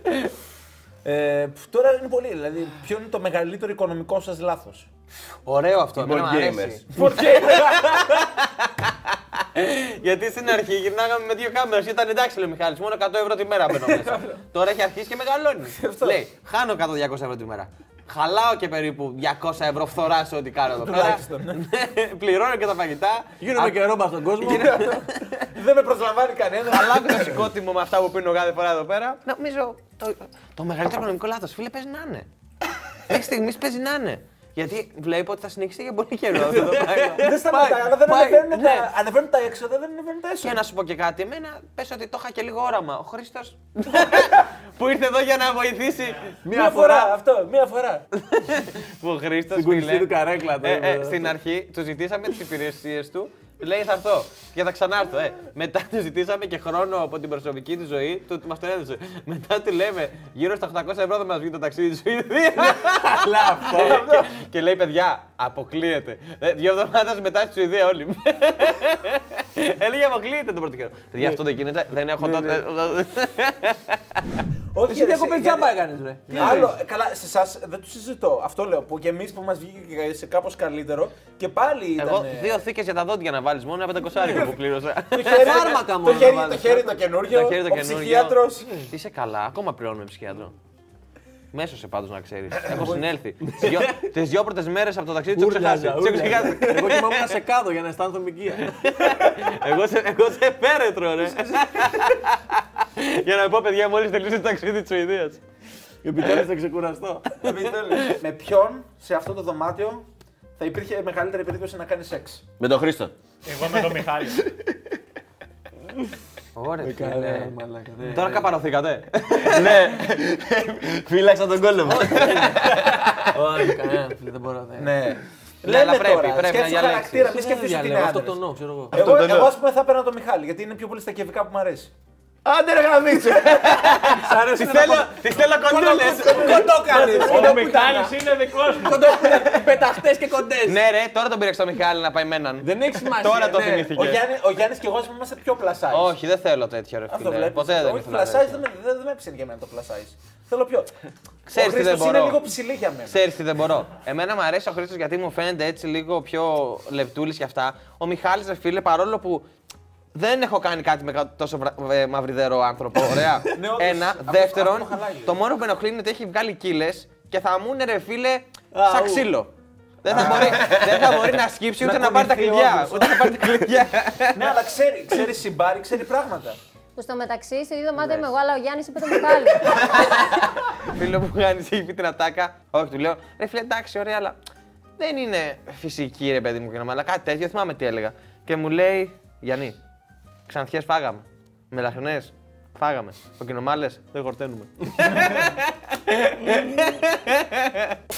Τώρα είναι πολύ, δηλαδή ποιο είναι το μεγαλύτερο οικονομικό σας λάθος? Ωραίο αυτό, εμένα μου αρέσει. Γιατί στην αρχή γυρνάγαμε με 2 κάμερες και ήταν εντάξει, λέει ο Μιχάλης, μόνο 100 ευρώ τη μέρα μπαίνω μέσα. Τώρα έχει αρχίσει και μεγαλώνει. Λέει, χάνω 100-200 ευρώ τη μέρα. Χαλάω και περίπου 200 ευρώ φθορά σε ό,τι κάνω εδώ πέρα. Πληρώνω και τα φαγητά. Γίνομαι και ρόμπα στον κόσμο. Δεν με προσλαμβάνει κανένα. Χαλάω και το σηκώτιμο με αυτά που πίνω κάθε φορά εδώ πέρα. Νομίζω το μεγαλύτερο οικονομικό λάθος, φίλε, παίζει να είναι. Μέχρι στιγμής παίζει να είναι. Γιατί βλέπω ότι θα συνεχίσει για πολύ καιρό αυτό το πράγμα. Δεν σταματάει, αλλά δεν ανεβαίνουν τα έξοδα, δεν ανεβαίνουν τα έσοδα. Και να σου πω και κάτι, εμένα πες ότι το είχα και λίγο όραμα. Ο Χρήστος που ήρθε εδώ για να βοηθήσει. Μία φορά αυτό, μία φορά. Που ο Χρήστος στην κουνιστή του καρέκλα. Στην αρχή του ζητήσαμε τις υπηρεσίες του. Λέει θα έρθω και θα ξανάρθω. Μετά του ζητήσαμε και χρόνο από την προσωπική του ζωή, μας τον έδωσε. Μετά του λέμε γύρω στα 800 ευρώ θα μας βγει το ταξίδι στη Σουηδία. Αλλά αυτό. Και λέει παιδιά, αποκλείεται. 2 εβδομάδες μετά στη Σουηδία όλοι. Έλεγε αποκλείεται το πρώτο καιρό. Παιδιά αυτό δεν γίνεται, δεν έχω τότε. Όχι, εσύ διακοπές τζάμπα έκανες ρε. Άλλο, καλά, σε εσάς δεν το συζητώ. Αυτό λέω, που και εμείς που μας βγήκε σε κάπως καλύτερο και πάλι ήταν. Εγώ 2 θήκες για τα δόντια να βάλεις μόνο, ένα 500 που πλήρωσα. Φάρμακα μόνο. Το χέρι το καινούργιο, ο ψυχίατρος. Είσαι καλά, ακόμα πληρώνουμε ψυχίατρο. Μέσωσε πάντως να ξέρεις. Έχω συνέλθει. Τις 2 πρώτες μέρες από το ταξίδι του έχω ξεχάσει. Εγώ κοιμόμουν σε κάτω για να αισθάνθω οικία. Εγώ σε πέρετρο, ρε. Για να πω, παιδιά, μόλις τελείωσε το ταξίδι της Σουηδίας. Επιτέλους θα ξεκουραστώ. Με ποιον σε αυτό το δωμάτιο θα υπήρχε μεγαλύτερη περίπτωση να κάνει σεξ? Με τον Χρήστο. Εγώ με τον Μιχάλη. Ωραία, τώρα καπαρωθήκατε. Ναι, φύλαξα τον κόλλο μου. Όχι, κανένα, δεν μπορώ. Ναι. Αλλά πρέπει να διαλέξεις. Μη σκεφτείς ότι είναι αυτό άντρες. το νο, ξέρω εγώ. Εγώ ας πούμε θα παίρνω τον Μιχάλη, γιατί είναι πιο πολύ στα κεβικά που μου αρέσει. Άντε ρε γαμίτσο! Τις θέλω κοντούλες. Κοντόκαρες. Ο Μιχάλης είναι δικός μου. Πεταχτές και κοντές. Ναι ρε, τώρα τον πήρε στο Μιχάλη να πάει με έναν. Δεν έχει σημασία. Τώρα το θυμήθηκε. Ο Γιάννης και εγώ είμαστε πιο plus size. Όχι, δεν θέλω τέτοιο ρε φίλε. Ποτέ δεν ήθελα. Plus size δεν με έψηνε για μένα το plus size. Θέλω πιο. Ξέρεις τι δεν μπορώ. Είναι λίγο ψηλή για μένα. Ξέρεις τι δεν μπορώ. Εμένα μου αρέσει ο Χρήστος γιατί μου φαίνεται έτσι λίγο πιο λεπτούλης και αυτά. Ο Μιχάλης ρε φίλε, παρόλο που δεν έχω κάνει κάτι με τόσο μαυριδερό άνθρωπο. Ωραία. Ένα. Δεύτερον, το μόνο που με ενοχλεί είναι ότι έχει βγάλει κύλες και θα μου είναι ρε φίλε σαν ξύλο. Δεν θα μπορεί να σκύψει ούτε να πάρει τα κλειδιά. Ναι, αλλά ξέρει συμπάρει, ξέρει πράγματα. Που στο μεταξύ, σε ίδιο δωμάτιο είμαι εγώ, αλλά ο Γιάννης είπε το Μιχάλη. Φίλο μου κάνει, έχει πει την ατάκα. Όχι, του λέω ρε φίλε, εντάξει, ωραία, αλλά δεν είναι φυσική ρε παιδί μου και αλλά κάτι τέτοιο, θυμάμαι τι έλεγα. Και μου λέει Γιάννη, ξανθιές φάγαμε. Μελαχρινές φάγαμε. Κοκκινομάλες δεν γορταίνουμε.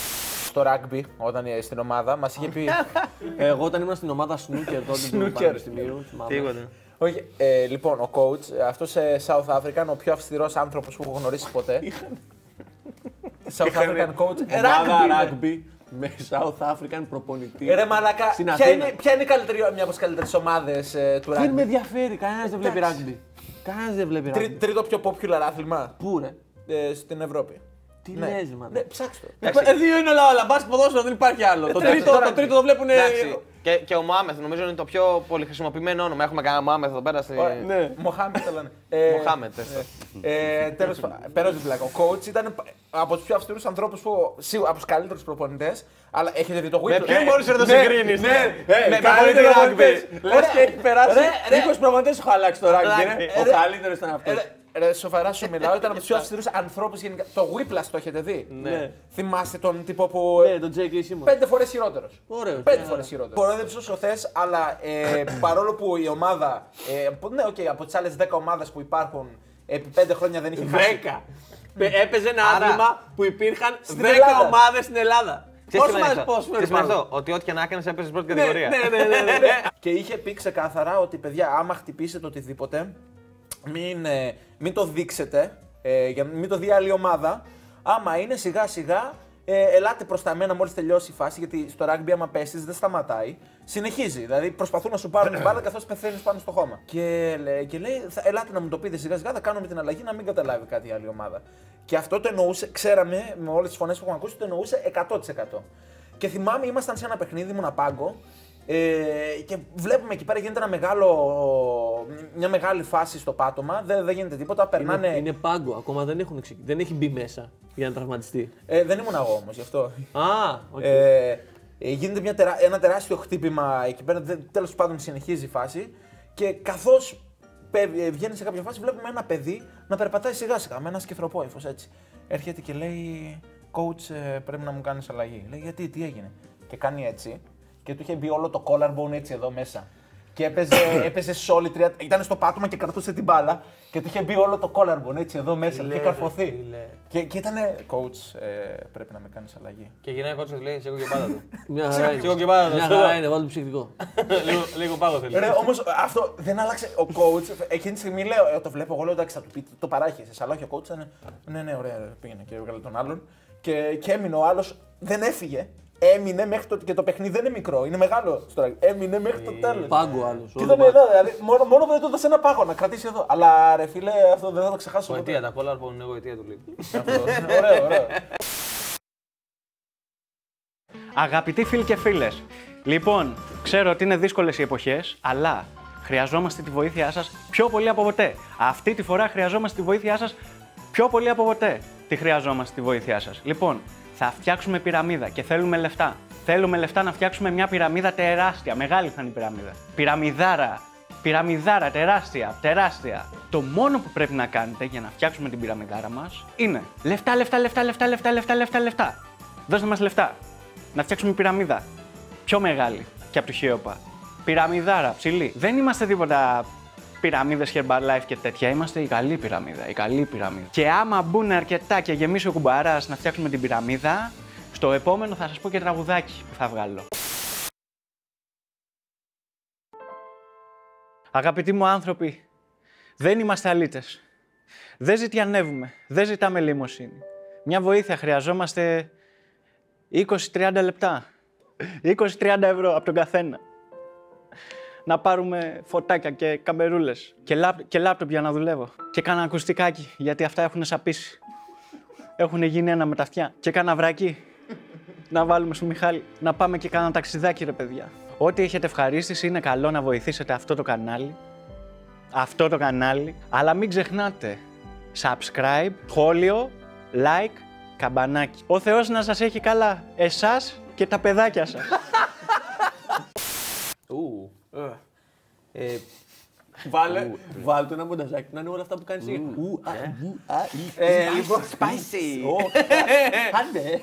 στο rugby όταν στην ομάδα. Μας είχε πει. Εγώ όταν ήμουν στην ομάδα snooker τότε του πανεπιστημίου. Τίποτα. Όχι, λοιπόν, ο coach, αυτός South African, ο πιο αυστηρός άνθρωπος που έχω γνωρίσει ποτέ. South African coach. Rugby με South African προπονητή. Ρε μαλάκα, ποια είναι μια από τις καλύτερες ομάδες του rugby? Δεν με ενδιαφέρει, κανένας δεν βλέπει rugby. Κανένας δεν βλέπει rugby. Τρίτο πιο popular άθλημα. Πού ρε? Στην Ευρώπη. Τι λες, μάνα. Ναι, ψάξτε το. Δύο είναι όλα, μπάσκετ, ποδόσφαιρο, δεν υπάρχει άλλο. Το τρίτο το βλέπουν. Και ο Μωάμεθ νομίζω είναι το πιο πολύ χρησιμοποιημένο όνομα. Έχουμε κανένα Μωάμεθ εδώ πέρα. Ναι, Μοχάμετ το λένε. Μοχάμετ. Τέλος πάντων, πέρα του πλάκα. Ο coach ήταν από τους πιο αυστηρούς ανθρώπους που από τους καλύτερους προπονητές. Αλλά έχετε δει το Whiplash. Με ποιον μπορείς να το συγκρίνεις? Ναι, με καλύτερο rugby. Λες και έχει περάσει 20 προπονητές έχω αλλάξει το rugby. Ο καλύτερος ήταν αυτός. Ρε, σοβαρά σου μιλάω, ήταν από τους πιο αυστηρούς ανθρώπους γενικά. Το Whiplash το έχετε δει? Ναι. Θυμάστε τον τύπο που. Ναι, τον J.K. Simmons. 5 φορές χειρότερος. Ωραίος. 5 φορές χειρότερος. Κορόδεψε όσο θες, αλλά παρόλο που η ομάδα. Ναι, οκ, από τις άλλες 10 ομάδες που υπάρχουν επί 5 χρόνια δεν είχε χάσει. 10. Έπαιζε ένα άθλημα που υπήρχαν 10 ομάδες στην Ελλάδα. Τι σημαίνει ότι ό,τι και να έκανες έπαιζες πρώτη κατηγορία. Ναι. Και είχε πει ξεκάθαρα ότι παιδιά, άμα χτυπήσετε οτιδήποτε, μην το δείξετε, μην το δει άλλη ομάδα. Άμα είναι σιγά σιγά, ελάτε προς τα μένα μόλις τελειώσει η φάση, γιατί στο rugby άμα πέσεις δεν σταματάει. Συνεχίζει, δηλαδή προσπαθούν να σου πάρουν την μπάλα καθώς πεθαίνεις πάνω στο χώμα. Και λέει, ελάτε να μου το πείτε σιγά σιγά, θα κάνουμε την αλλαγή να μην καταλάβει κάτι η άλλη ομάδα. Και αυτό το εννοούσε, ξέραμε με όλες τις φωνές που έχουμε ακούσει, το εννοούσε 100%. Και θυμάμαι, ήμασταν σε ένα παιχνίδι, ήμουν πάγκο. Και βλέπουμε εκεί πέρα γίνεται μια μεγάλη φάση στο πάτωμα, δεν γίνεται τίποτα, περνάνε... Είναι πάγκο, ακόμα δεν έχει μπει μέσα για να τραυματιστεί. Δεν ήμουν εγώ όμως, γι' αυτό. Γίνεται ένα τεράστιο χτύπημα εκεί πέρα, τέλος πάντων συνεχίζει η φάση και καθώς βγαίνει σε κάποια φάση βλέπουμε ένα παιδί να περπατάει σιγά σιγά με ένα σκεφροπόηφος έτσι. Έρχεται και λέει, coach πρέπει να μου κάνεις αλλαγή. Λέει, γιατί, τι έγινε? Και κάνει έτσι. Και του είχε μπει όλο το collarbone έτσι εδώ μέσα. Και έπαιζε σόλι, ήταν στο πάτωμα και κρατούσε την μπάλα. Και του είχε μπει όλο το collarbone έτσι εδώ μέσα. Και καρφωθεί. Και ήταν. Coach, πρέπει να με κάνεις αλλαγή. Και γυρνάει ο coach λέει: Σίγω και πάντα του. Μια χαρά είναι, βάλω το ψυχικό. Λίγο πάγο θέλει. Όμως αυτό δεν άλλαξε. Ο coach εκείνη τη στιγμή λέω: το βλέπω εγώ, λέω εντάξει, θα του πει, το παράχει. Αλλά όχι, ο coach ήταν. Ναι, ωραία, πήγαινε και έβγαλε τον άλλον. Και έμεινε ο άλλος, δεν έφυγε. Έμεινε μέχρι το. Και το παιχνίδι δεν είναι μικρό, είναι μεγάλο. Έμεινε μέχρι το τέλος. Πάγκο άλλο. Και ήταν εδώ, δηλαδή. Μόνο που δεν του έδωσε ένα πάγο να κρατήσει εδώ. Αλλά ρε φίλε, αυτό δεν θα το ξεχάσω. Γοητεία, τα πολλά λοιπόν είναι γοητεία του λίγου. Ωραίο. Αγαπητοί φίλοι και φίλες, λοιπόν, ξέρω ότι είναι δύσκολες οι εποχές, αλλά χρειαζόμαστε τη βοήθειά σας πιο πολύ από ποτέ. Αυτή τη φορά χρειαζόμαστε τη βοήθειά σας πιο πολύ από ποτέ. Τι χρειαζόμαστε τη βοήθειά σας? Λοιπόν, θα φτιάξουμε πυραμίδα και θέλουμε λεφτά. Θέλουμε λεφτά να φτιάξουμε μια πυραμίδα τεράστια. Μεγάλη θα είναι η πυραμίδα. Πυραμιδάρα, τεράστια. Το μόνο που πρέπει να κάνετε για να φτιάξουμε την πυραμιδάρα μας είναι λεφτά. Δώστε μας λεφτά. Να φτιάξουμε πυραμίδα. Πιο μεγάλη και από το Χέοπα. Πυραμιδάρα, ψηλή. Δεν είμαστε τίποτα πυραμίδες Herbalife και τέτοια. Είμαστε η καλή πυραμίδα. Και άμα μπουν αρκετά και γεμίσει ο κουμπαράς να φτιάξουμε την πυραμίδα, στο επόμενο θα σας πω και τραγουδάκι που θα βγάλω. Αγαπητοί μου άνθρωποι, δεν είμαστε αλήτες. Δεν ζητιανεύουμε. Δεν ζητάμε λιμοσύνη. Μια βοήθεια χρειαζόμαστε 20-30 λεπτά. 20-30 ευρώ από τον καθένα. Να πάρουμε φωτάκια και καμερούλες και λάπτοπ για να δουλεύω. Και κάνα ακουστικάκι, γιατί αυτά έχουν σαπίσει. Έχουν γίνει ένα με τα αυτιά. Και κάνα βρακί. Να βάλουμε στο Μιχάλη. Να πάμε και κάνα ταξιδάκι, ρε παιδιά. Ό,τι έχετε ευχαρίστηση είναι καλό να βοηθήσετε αυτό το κανάλι. Αλλά μην ξεχνάτε subscribe, σχόλιο, like, καμπανάκι. Ο Θεός να σας έχει καλά. Εσάς και τα παιδάκια σας. Βάλτε ένα μονταζάκι να είναι όλα αυτά που κάνεις εσύ. Λοιπόν, spicy. Άντε.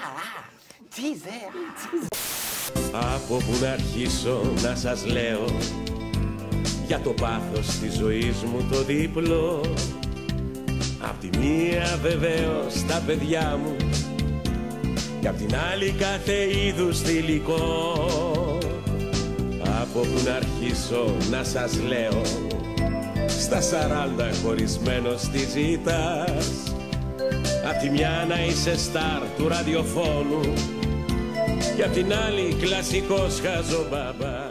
Από που να αρχίσω να σας λέω για το πάθος της ζωής μου το δίπλο. Απ' τη μία βεβαίως τα παιδιά μου, Κι απ' την άλλη κάθε είδους θηλυκό. Από που να αρχίσω να σας λέω, στα 40 χωρισμένος τι ζητάς. Απ' τη μια να είσαι στάρ του ραδιοφώνου, κι απ' την άλλη κλασικός χαζομπαμπάς.